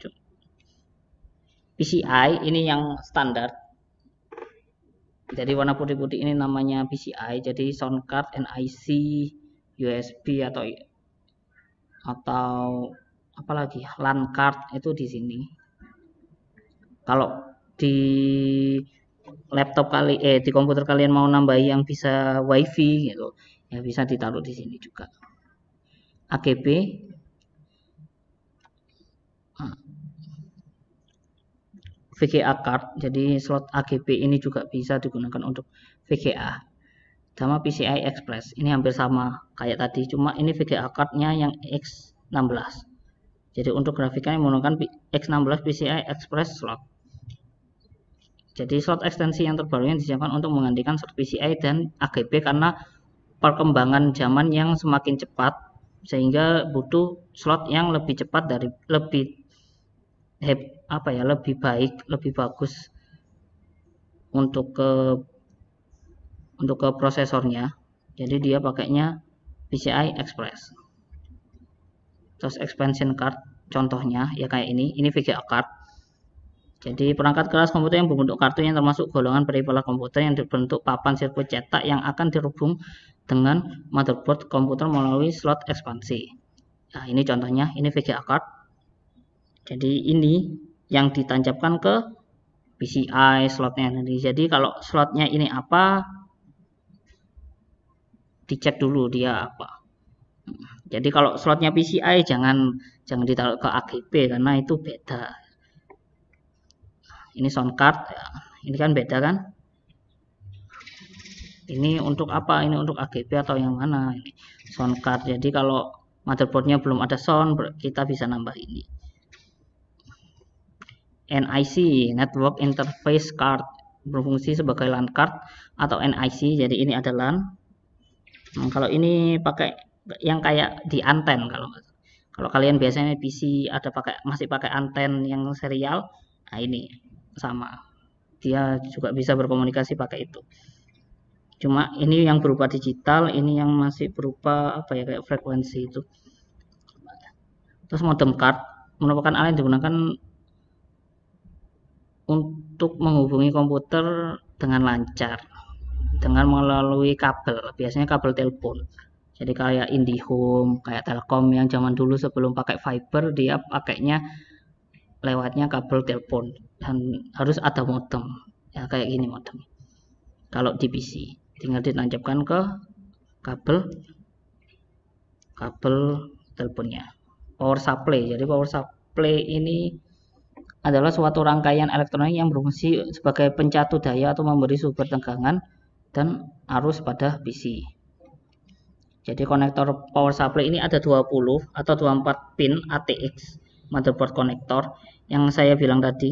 P C I ini yang standar. Jadi warna putih-putih ini namanya P C I. Jadi sound card, N I C, U S B atau atau apalagi LAN card itu di sini. Kalau di laptop kali eh di komputer kalian mau nambah yang bisa WiFi gitu, ya bisa ditaruh di sini juga. A G B V G A card, jadi slot A G B ini juga bisa digunakan untuk V G A sama P C I Express. Ini hampir sama kayak tadi, cuma ini V G A cardnya yang X enam belas. Jadi untuk grafiknya menggunakan X enam belas P C I Express slot. Jadi slot ekstensi yang terbaru yang disiapkan untuk menggantikan slot P C I dan A G B karena perkembangan zaman yang semakin cepat sehingga butuh slot yang lebih cepat dari lebih apa ya lebih baik, lebih bagus untuk ke untuk ke prosesornya. Jadi dia pakainya P C I Express. Terus expansion card contohnya ya kayak ini, ini V G A card. Jadi perangkat keras komputer yang berbentuk kartu yang termasuk golongan peripheral komputer yang dibentuk papan sirkuit cetak yang akan terhubung dengan motherboard komputer melalui slot ekspansi. Nah, ini contohnya, ini V G A card. Jadi ini yang ditancapkan ke P C I slotnya nanti. Jadi kalau slotnya ini apa, dicek dulu dia apa. Jadi kalau slotnya P C I jangan jangan ditaruh ke A G B karena itu beda. Ini sound card, ini kan beda kan? Ini untuk apa? Ini untuk A G B atau yang mana? Ini sound card. Jadi kalau motherboardnya belum ada sound, kita bisa nambah ini. N I C, Network Interface Card, berfungsi sebagai LAN card atau N I C. Jadi ini ada LAN. Nah, kalau ini pakai yang kayak di anten kalau kalau kalian biasanya P C ada pakai masih pakai anten yang serial. Nah, ini sama. Dia juga bisa berkomunikasi pakai itu. Cuma ini yang berupa digital, ini yang masih berupa apa ya kayak frekuensi itu. Terus modem card merupakan alat yang digunakan untuk menghubungi komputer dengan lancar. dengan melalui kabel, biasanya kabel telepon. Jadi kayak IndiHome, kayak Telkom yang zaman dulu sebelum pakai fiber, dia pakainya lewatnya kabel telepon dan harus ada modem. Ya kayak gini modem. Kalau di P C tinggal ditancapkan ke kabel kabel teleponnya. Power supply. Jadi power supply ini adalah suatu rangkaian elektronik yang berfungsi sebagai pencatu daya atau memberi sumber tegangan dan arus pada P C. Jadi konektor power supply ini ada dua puluh atau dua puluh empat pin A T X motherboard konektor yang saya bilang tadi.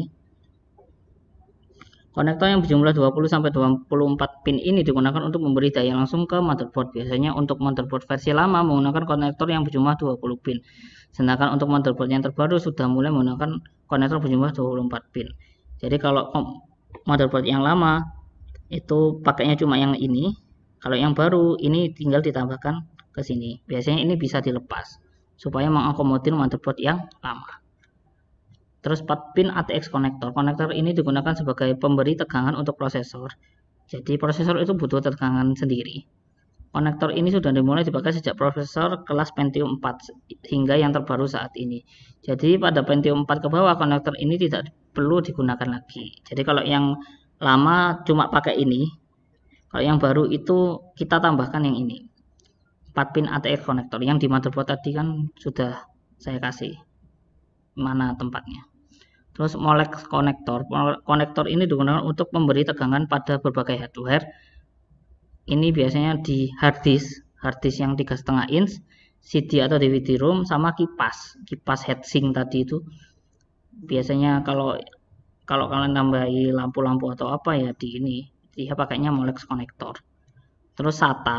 Konektor yang berjumlah dua puluh sampai dua puluh empat pin ini digunakan untuk memberi daya langsung ke motherboard. Biasanya untuk motherboard versi lama menggunakan konektor yang berjumlah dua puluh pin. Sedangkan untuk motherboard yang terbaru sudah mulai menggunakan konektor berjumlah dua puluh empat pin. Jadi kalau motherboard yang lama itu pakainya cuma yang ini. Kalau yang baru ini tinggal ditambahkan ke sini. Biasanya ini bisa dilepas supaya mengakomodir motherboard yang lama. Terus empat pin A T X konektor. Konektor ini digunakan sebagai pemberi tegangan untuk prosesor. Jadi prosesor itu butuh tegangan sendiri. Konektor ini sudah dimulai dipakai sejak prosesor kelas Pentium empat hingga yang terbaru saat ini. Jadi pada Pentium empat ke bawah konektor ini tidak perlu digunakan lagi. Jadi kalau yang lama cuma pakai ini. Kalau yang baru itu kita tambahkan yang ini. empat pin A T X konektor. Yang di motherboard tadi kan sudah saya kasih mana tempatnya. Terus Molex konektor. Konektor ini digunakan untuk memberi tegangan pada berbagai hardware. Ini biasanya di hard disk, hard disk yang tiga koma lima inch, C D atau D V D ROM, sama kipas, kipas heatsink tadi itu. Biasanya kalau kalau kalian nambahi lampu-lampu atau apa ya di ini, dia pakainya Molex konektor. Terus SATA,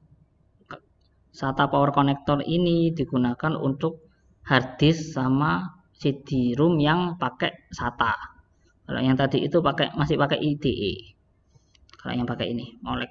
SATA power konektor ini digunakan untuk hard disk sama C D ROM yang pakai SATA. Kalau yang tadi itu pakai masih pakai I D E. Kalau yang pakai ini Molex.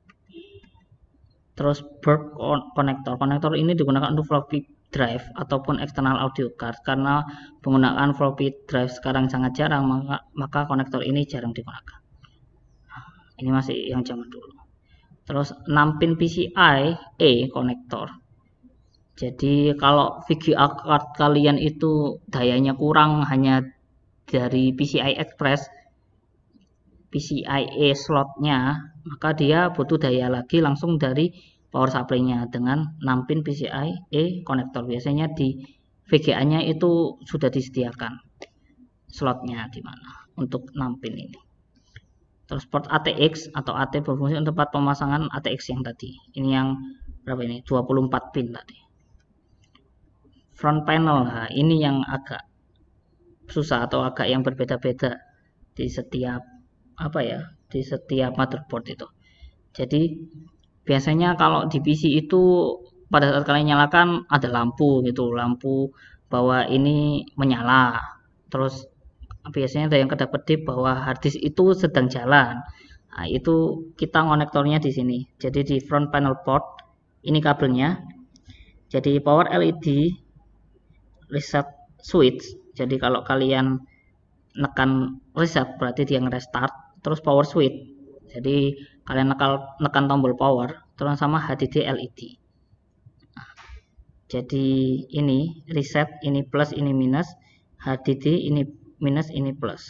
Terus Burke konektor. Konektor ini digunakan untuk floppy drive ataupun external audio card. Karena penggunaan floppy drive sekarang sangat jarang, maka, maka konektor ini jarang digunakan. Ini masih yang zaman dulu. Terus enam pin P C I E konektor. Jadi kalau V G A card kalian itu dayanya kurang hanya dari P C I Express, P C I E slotnya, maka dia butuh daya lagi langsung dari power supply-nya dengan enam pin P C I E konektor. Biasanya di V G A-nya itu sudah disediakan slotnya di mana untuk enam pin ini. Terus port A T X atau A T berfungsi untuk tempat pemasangan A T X yang tadi. Ini yang berapa ini? dua puluh empat pin tadi. Front panel, nah ini yang agak susah atau agak yang berbeda-beda di setiap apa ya, di setiap motherboard itu. Jadi biasanya kalau di P C itu pada saat kalian nyalakan ada lampu gitu, lampu bahwa ini menyala. Terus biasanya ada yang kedap-kedip bahwa harddisk itu sedang jalan. Nah, itu kita konektornya di sini. Jadi di front panel port ini kabelnya. Jadi power L E D reset switch. Jadi kalau kalian nekan reset berarti dia nge-restart. Terus power switch. Jadi kalian nekan, nekan tombol power terus sama H D D L E D. Nah, jadi ini reset, ini plus, ini minus. H D D ini minus, ini plus.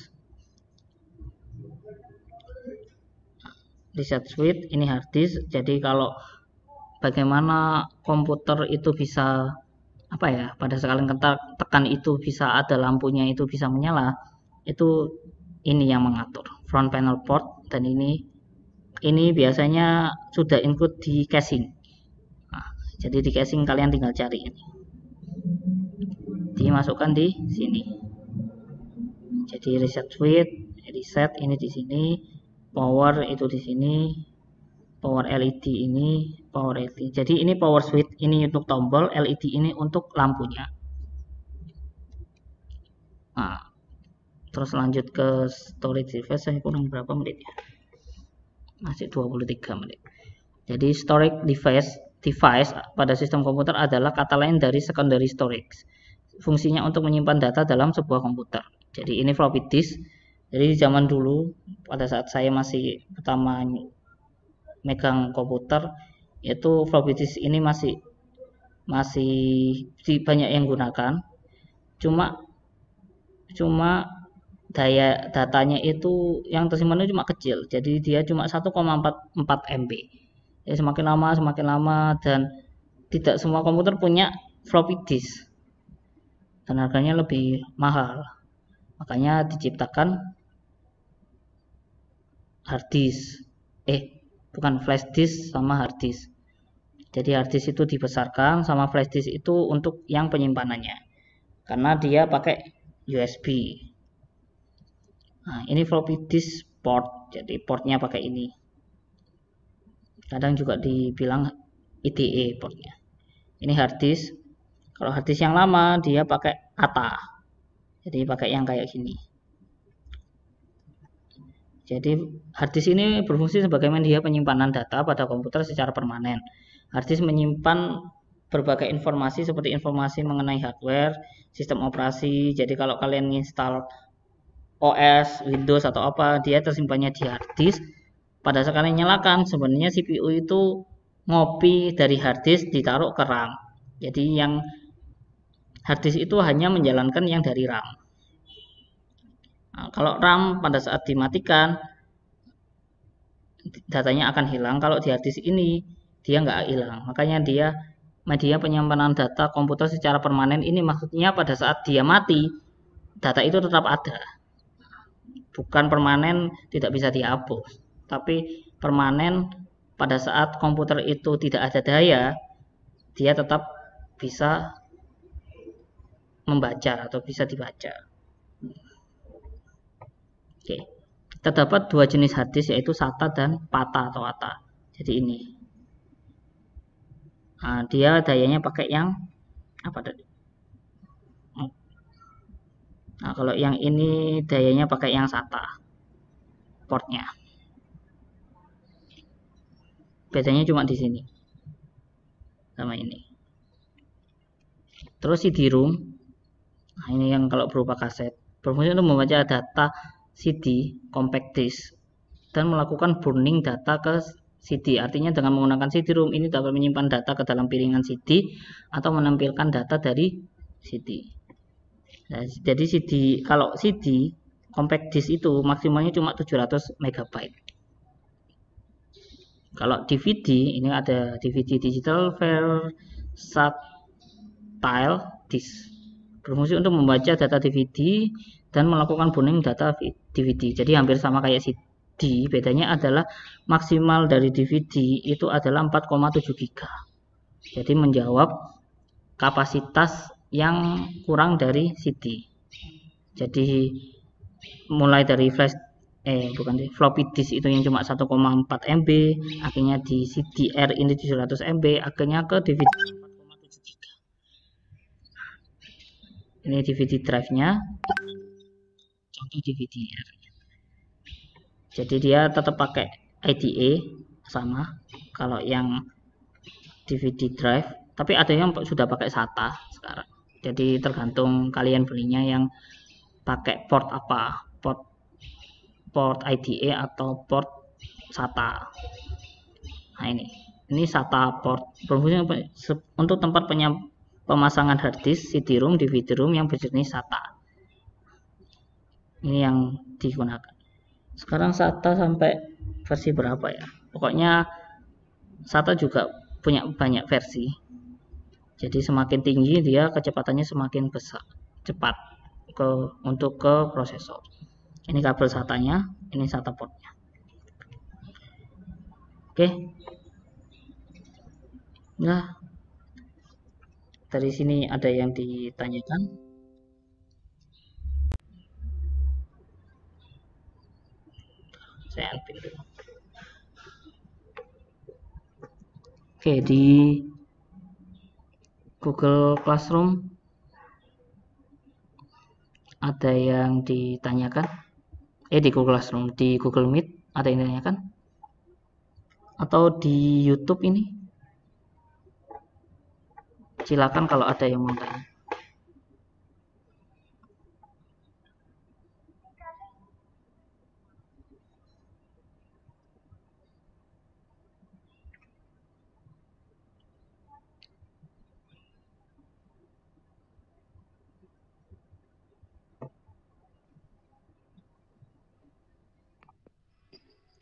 Reset switch, ini hard disk. Jadi kalau bagaimana komputer itu bisa apa ya, pada sekali tekan itu bisa ada lampunya itu bisa menyala, itu ini yang mengatur front panel port. Dan ini ini biasanya sudah include di casing. Nah, jadi di casing kalian tinggal cari ini, dimasukkan di sini. Jadi reset switch, reset ini di sini, power itu di sini, power L E D ini, power L E D. Jadi ini power switch, ini untuk tombol, L E D ini untuk lampunya. Nah, terus lanjut ke storage device, saya kurang berapa menit ya? Masih dua puluh tiga menit. Jadi storage device device pada sistem komputer adalah kata lain dari secondary storage. Fungsinya untuk menyimpan data dalam sebuah komputer. Jadi ini floppy disk. Jadi zaman dulu pada saat saya masih pertama megang komputer itu floppy disk ini masih masih banyak yang gunakan. Cuma cuma daya datanya itu yang tersimpan itu cuma kecil, jadi dia cuma satu koma empat empat M B. Ya, semakin lama semakin lama, dan tidak semua komputer punya floppy disk dan harganya lebih mahal, makanya diciptakan hard disk eh bukan flash disk sama hard disk. Jadi hard disk itu dibesarkan, sama flash disk itu untuk yang penyimpanannya karena dia pakai U S B. Nah, ini floppy disk port, jadi portnya pakai ini. Kadang juga dibilang I D E portnya. Ini hard disk. Kalau hard disk yang lama dia pakai A T A, jadi pakai yang kayak gini. Jadi hard disk ini berfungsi sebagai media penyimpanan data pada komputer secara permanen. Hard disk menyimpan berbagai informasi seperti informasi mengenai hardware, sistem operasi. Jadi kalau kalian install O S, Windows atau apa, dia tersimpannya di hard disk. Pada saat kalian nyalakan, sebenarnya C P U itu ngopi dari hard disk ditaruh ke RAM. Jadi yang hard disk itu hanya menjalankan yang dari RAM. Nah, kalau RAM pada saat dimatikan, datanya akan hilang. Kalau di hard disk ini dia nggak hilang, makanya dia media penyimpanan data komputer secara permanen. Ini maksudnya pada saat dia mati, data itu tetap ada. Bukan permanen tidak bisa dihapus, tapi permanen pada saat komputer itu tidak ada daya, dia tetap bisa membaca atau bisa dibaca. Oke, terdapat dua jenis hard disk, yaitu SATA dan PATA atau A T A. Jadi ini, nah, dia dayanya pakai yang apa tadi? Nah, kalau yang ini dayanya pakai yang SATA portnya. Bedanya cuma di sini sama ini. Terus C D-ROM, nah ini yang kalau berupa kaset, berfungsi untuk membaca data C D compact disk dan melakukan burning data ke C D. Artinya dengan menggunakan C D-ROM ini dapat menyimpan data ke dalam piringan C D atau menampilkan data dari C D. Nah, jadi C D, kalau C D compact disk itu maksimalnya cuma tujuh ratus megabyte. Kalau D V D, ini ada D V D digital versatile disk, berfungsi untuk membaca data D V D dan melakukan burning data D V D. Jadi hampir sama kayak C D, bedanya adalah maksimal dari D V D itu adalah empat koma tujuh giga. Jadi menjawab kapasitas yang kurang dari C D. Jadi mulai dari flash eh bukan sih, floppy disk itu yang cuma satu koma empat M B, akhirnya di C D R ini tujuh ratus M B, akhirnya ke D V D empat koma tujuh giga. Ini D V D drive-nya, contoh D V D R. Jadi dia tetap pakai I D E sama kalau yang D V D drive, tapi ada yang sudah pakai SATA sekarang. Jadi tergantung kalian belinya yang pakai port apa, port port I D E atau port SATA. Nah ini, ini SATA port, berfungsi untuk tempat pemasangan hard disk, C D-ROM, D V D-ROM yang berjenis SATA. Ini yang digunakan. Sekarang SATA sampai versi berapa ya? Pokoknya SATA juga punya banyak versi. Jadi semakin tinggi dia kecepatannya semakin besar, cepat ke untuk ke prosesor. Ini kabel SATA-nya, ini SATA portnya. Oke. Nah, dari sini ada yang ditanyakan. Saya unpin dulu. Oke, di Google Classroom ada yang ditanyakan. Eh di Google Classroom, di Google Meet ada yang ditanyakan? Atau di YouTube ini? Silakan kalau ada yang mau tanya.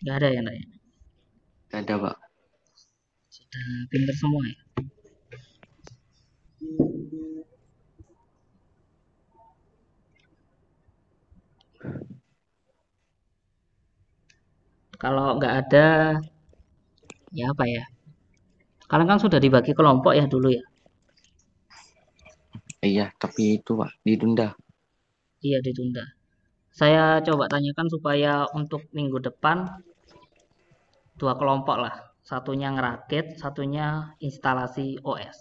Nggak ada yang nanya.
Nggak ada, Pak.
Sudah pinter semua ya. Kalau nggak ada, ya apa ya? Kalian kan sudah dibagi kelompok ya dulu ya.
Iya, tapi itu Pak ditunda.
Iya, ditunda. Saya coba tanyakan supaya untuk minggu depan dua kelompok lah. Satunya ngerakit, satunya instalasi O S.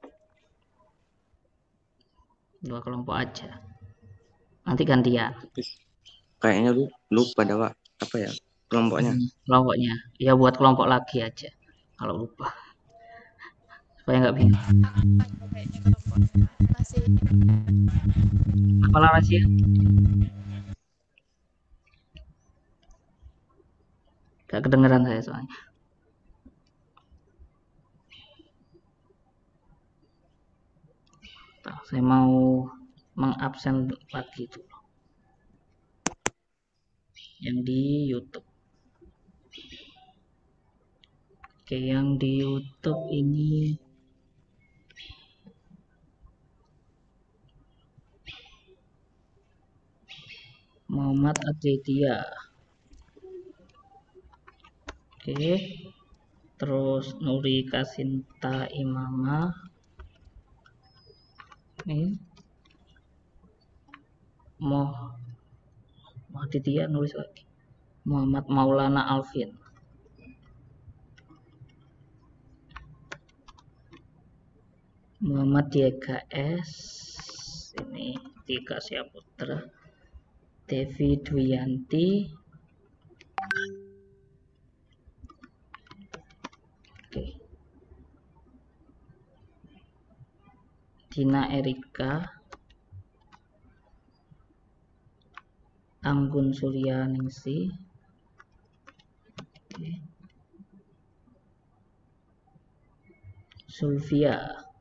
Dua kelompok aja. Nanti gantian.
Kayaknya lu lupa dah Pak. Apa ya kelompoknya?
Hmm, kelompoknya. Ya buat kelompok lagi aja. Kalau lupa. Supaya nggak bingung.
Kayaknya kelompoknya masih
Apa rahasia? Gak kedengeran saya soalnya. Nah, saya mau mengabsen lagi dulu. Yang di YouTube. Oke, yang di YouTube ini Muhammad Aditya. Oke. Terus Nuri Kasinta Imama. Ini Moh Aditya nulis lagi. Muhammad Maulana Alvin. Muhammad Diega S. Ini Tiga Syaputra. Devi Dwiyanti. Oke. Dina Erika. Anggun Suryaningsi. Oke. Sulvia.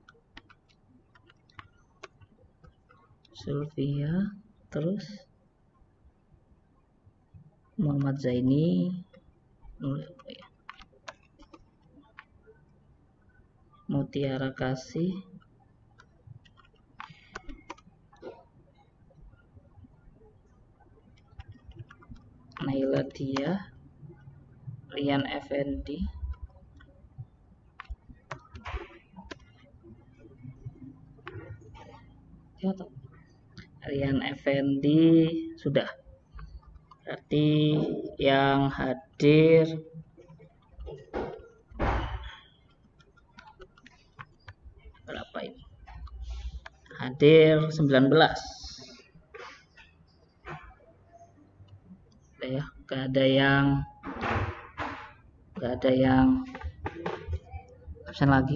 Sulvia. Terus Muhammad Zaini. Mutiara Kasih. Naila Dia. Rian Effendi. Rian Effendi sudah. Berarti yang hadir berapa ini? Hadir sembilan belas. Ya, gak ada yang gak ada yang absen lagi.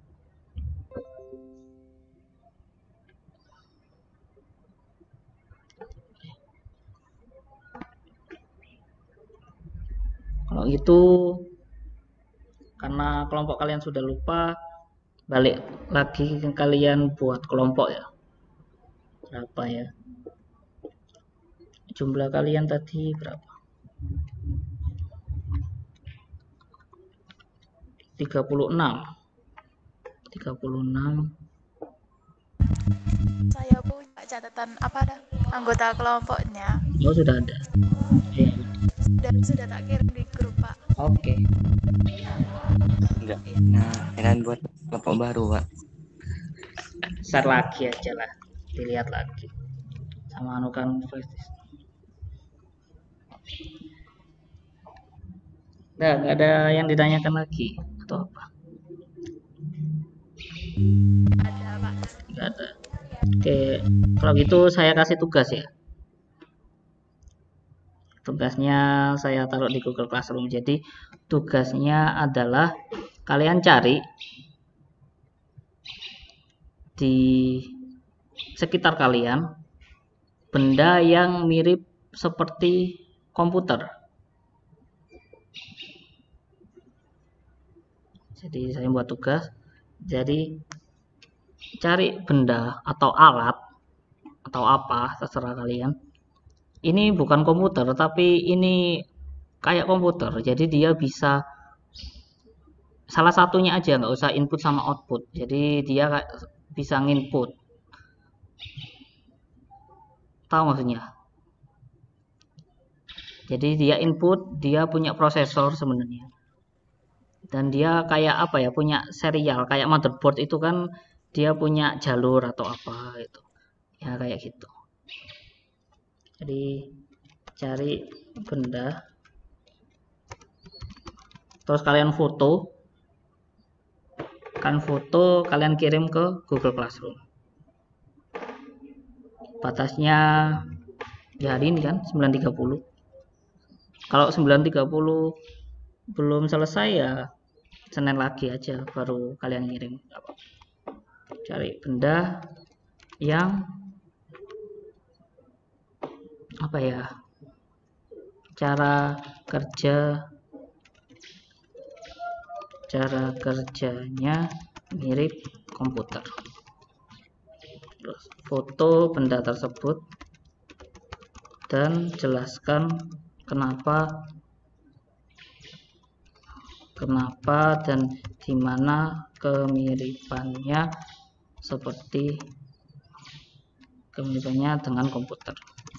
Kalau itu karena kelompok kalian sudah lupa, balik lagi ke kalian buat kelompok ya. Berapa ya? Jumlah kalian tadi berapa? tiga puluh enam. tiga puluh enam.
saya punya catatan apa dah anggota kelompoknya.
Oh, sudah ada. Ya.
Sudah sudah tak kirim di grup Pak.
Oke.
Enggak. Nah, enak buat kelompok baru Pak.
Share lagi aja lah. Dilihat lagi. Sama anukan flashdisk. Nah, nggak ada yang ditanyakan lagi atau apa?
Ada Pak.
Nggak ada. Oke, kalau gitu saya kasih tugas ya. Tugasnya saya taruh di Google Classroom. Jadi tugasnya adalah kalian cari di sekitar kalian benda yang mirip seperti komputer. Jadi saya buat tugas. Jadi cari benda atau alat atau apa terserah kalian. Ini bukan komputer tapi ini kayak komputer. Jadi dia bisa salah satunya aja, nggak usah input sama output. Jadi dia bisa nginput. Tahu maksudnya? Jadi dia input, dia punya prosesor sebenarnya. Dan dia kayak apa ya, punya serial, kayak motherboard itu kan dia punya jalur atau apa itu. Ya kayak gitu. Jadi cari benda, terus kalian foto, kan foto kalian kirim ke Google Classroom. Batasnya ya hari ini kan sembilan tiga puluh. Kalau sembilan tiga puluh belum selesai ya Senin lagi aja baru kalian ngirim. Cari benda yang apa ya, cara kerja cara kerjanya mirip komputer. Terus foto benda tersebut dan jelaskan kenapa kenapa dan di mana kemiripannya seperti kemiripannya dengan komputer.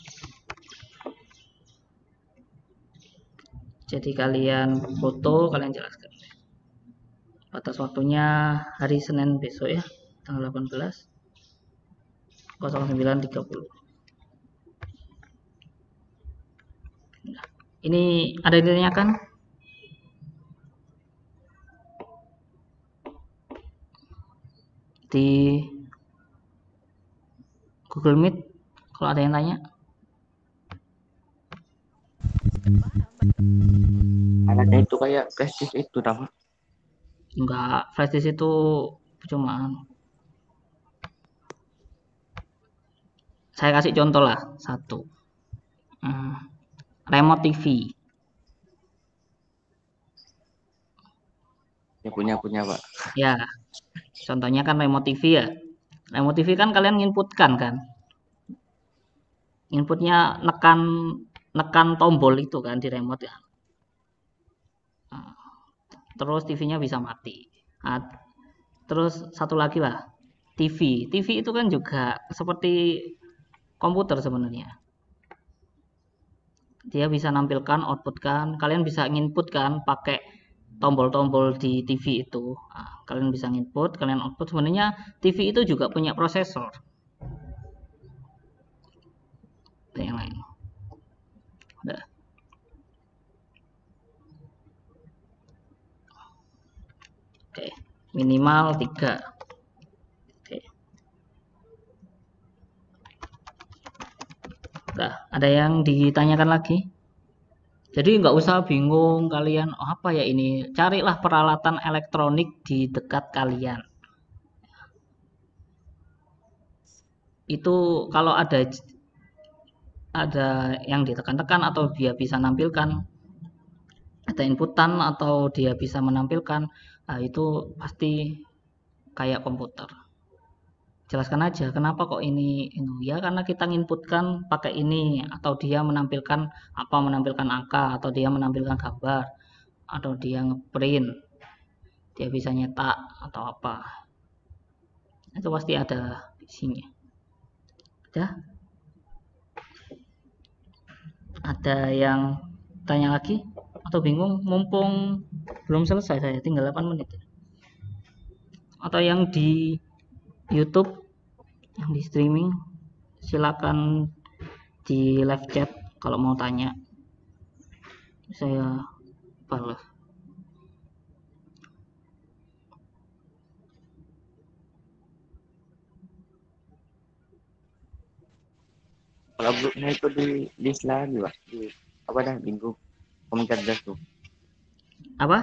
Jadi kalian foto, kalian jelaskan. Batas waktunya hari Senin besok ya, tanggal delapan belas nol sembilan tiga puluh. Nah, ini ada yang ditanyakan? Di Google Meet kalau ada yang tanya.
Alatnya itu kayak flash disk itu tau?
Enggak, flash disk itu percumaan. Saya kasih contoh lah satu. Hmm, remote T V.
Ya punya punya Pak.
Ya, contohnya kan remote T V ya. Remote T V kan kalian inputkan kan. Inputnya nekan nekan tombol itu kan di remote ya. Terus T V-nya bisa mati. Nah, terus satu lagi lah, T V. T V itu kan juga seperti komputer sebenarnya. Dia bisa nampilkan, output kan. Kalian bisa nginput kan pakai tombol-tombol di T V itu. Nah, kalian bisa nginput, kalian output. Sebenarnya T V itu juga punya prosesor. Dan yang lain. Udah. Oke, minimal tiga. Oke. Nah, ada yang ditanyakan lagi? Jadi nggak usah bingung kalian, oh apa ya ini? Carilah peralatan elektronik di dekat kalian. Itu kalau ada ada yang ditekan-tekan atau dia bisa nampilkan, ada inputan atau dia bisa menampilkan, nah itu pasti kayak komputer. Jelaskan aja kenapa kok ini ini ya karena kita nginputkan pakai ini, atau dia menampilkan apa, menampilkan angka, atau dia menampilkan gambar, atau dia ngeprint, dia bisa nyetak atau apa, itu pasti ada isinya. Ya, ada yang tanya lagi atau bingung? Mumpung belum selesai, saya tinggal delapan menit. Atau yang di YouTube, yang di streaming, silakan di live chat kalau mau tanya, saya balas.
Kalau grupnya itu di list lagi Pak. Di apa dah di grup komunitas das tuh.
Apa?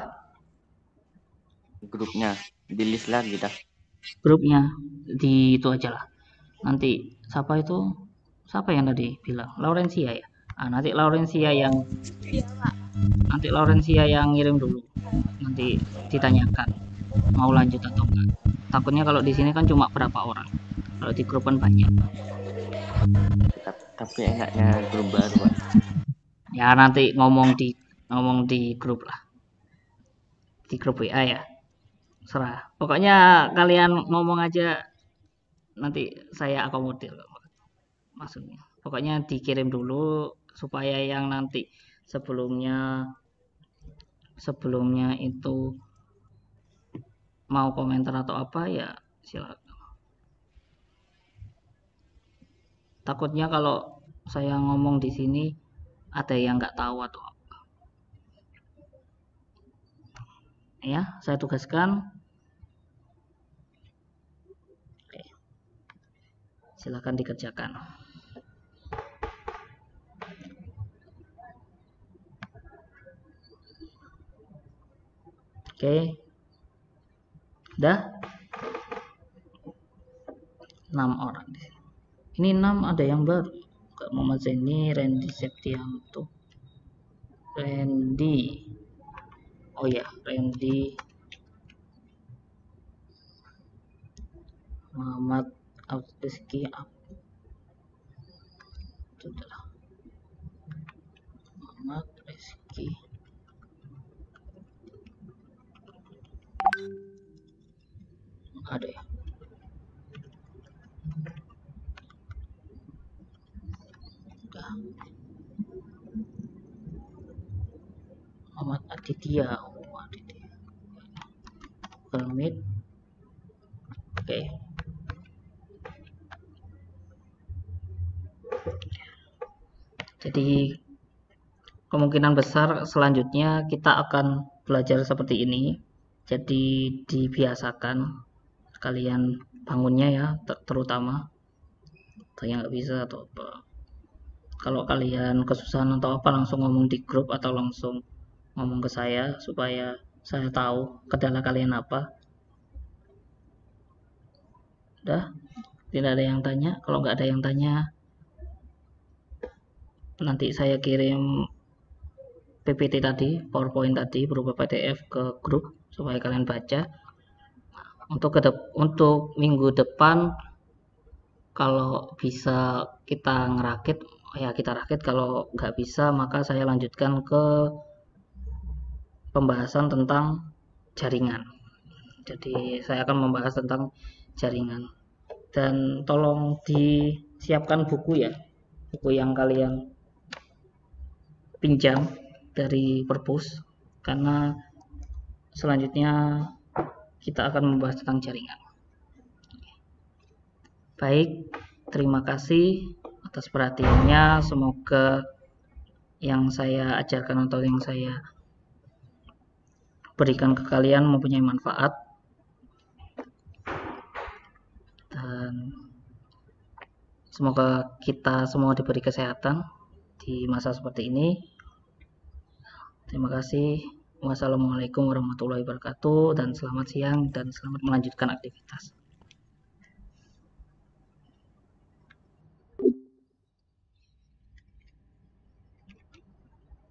Grupnya di list lagi dah.
Grupnya di itu aja lah. Nanti siapa itu? Siapa yang tadi bilang? Laurencia ya. Ah, nanti Laurencia yang nanti Laurencia yang ngirim dulu. Nanti ditanyakan mau lanjut atau enggak. Takutnya kalau di sini kan cuma berapa orang. Kalau di grup kan banyak.
Tapi enaknya grup baru Pak.
Ya nanti ngomong di ngomong di grup lah, di grup W A ya, serah. Pokoknya kalian ngomong aja, nanti saya akomodir maksudnya. Pokoknya dikirim dulu supaya yang nanti sebelumnya sebelumnya itu mau komentar atau apa ya silakan. Takutnya kalau saya ngomong di sini ada yang nggak tahu atau apa. Ya, saya tugaskan. Oke. Silakan dikerjakan. Oke. Udah? enam orang di sini. Ini enam ada yang baru. Kak Muhammad Zaini, Randy Septianto. Randy. Oh ya, Randy Muhammad Rizky. Sudahlah. Muhammad Rizky. Ada ya? Udah. Muhammad Aditya. Oh, Aditya. Permit. Oke. Jadi kemungkinan besar selanjutnya kita akan belajar seperti ini. Jadi dibiasakan kalian bangunnya ya, ter terutama atau yang nggak bisa atau apa. Kalau kalian kesusahan atau apa langsung ngomong di grup atau langsung ngomong ke saya supaya saya tahu kendala kalian apa. Udah? Tidak ada yang tanya? Kalau nggak ada yang tanya, nanti saya kirim P P T tadi, PowerPoint tadi berupa P D F ke grup supaya kalian baca. Untuk ke untuk minggu depan kalau bisa kita ngerakit ya kita rakit, kalau nggak bisa maka saya lanjutkan ke pembahasan tentang jaringan. Jadi saya akan membahas tentang jaringan, dan tolong disiapkan buku ya, buku yang kalian pinjam dari perpus, karena selanjutnya kita akan membahas tentang jaringan. Baik, terima kasih atas perhatiannya. Semoga yang saya ajarkan atau yang saya berikan ke kalian mempunyai manfaat, dan semoga kita semua diberi kesehatan di masa seperti ini. Terima kasih. Wassalamualaikum warahmatullahi wabarakatuh, dan selamat siang dan selamat melanjutkan aktivitas.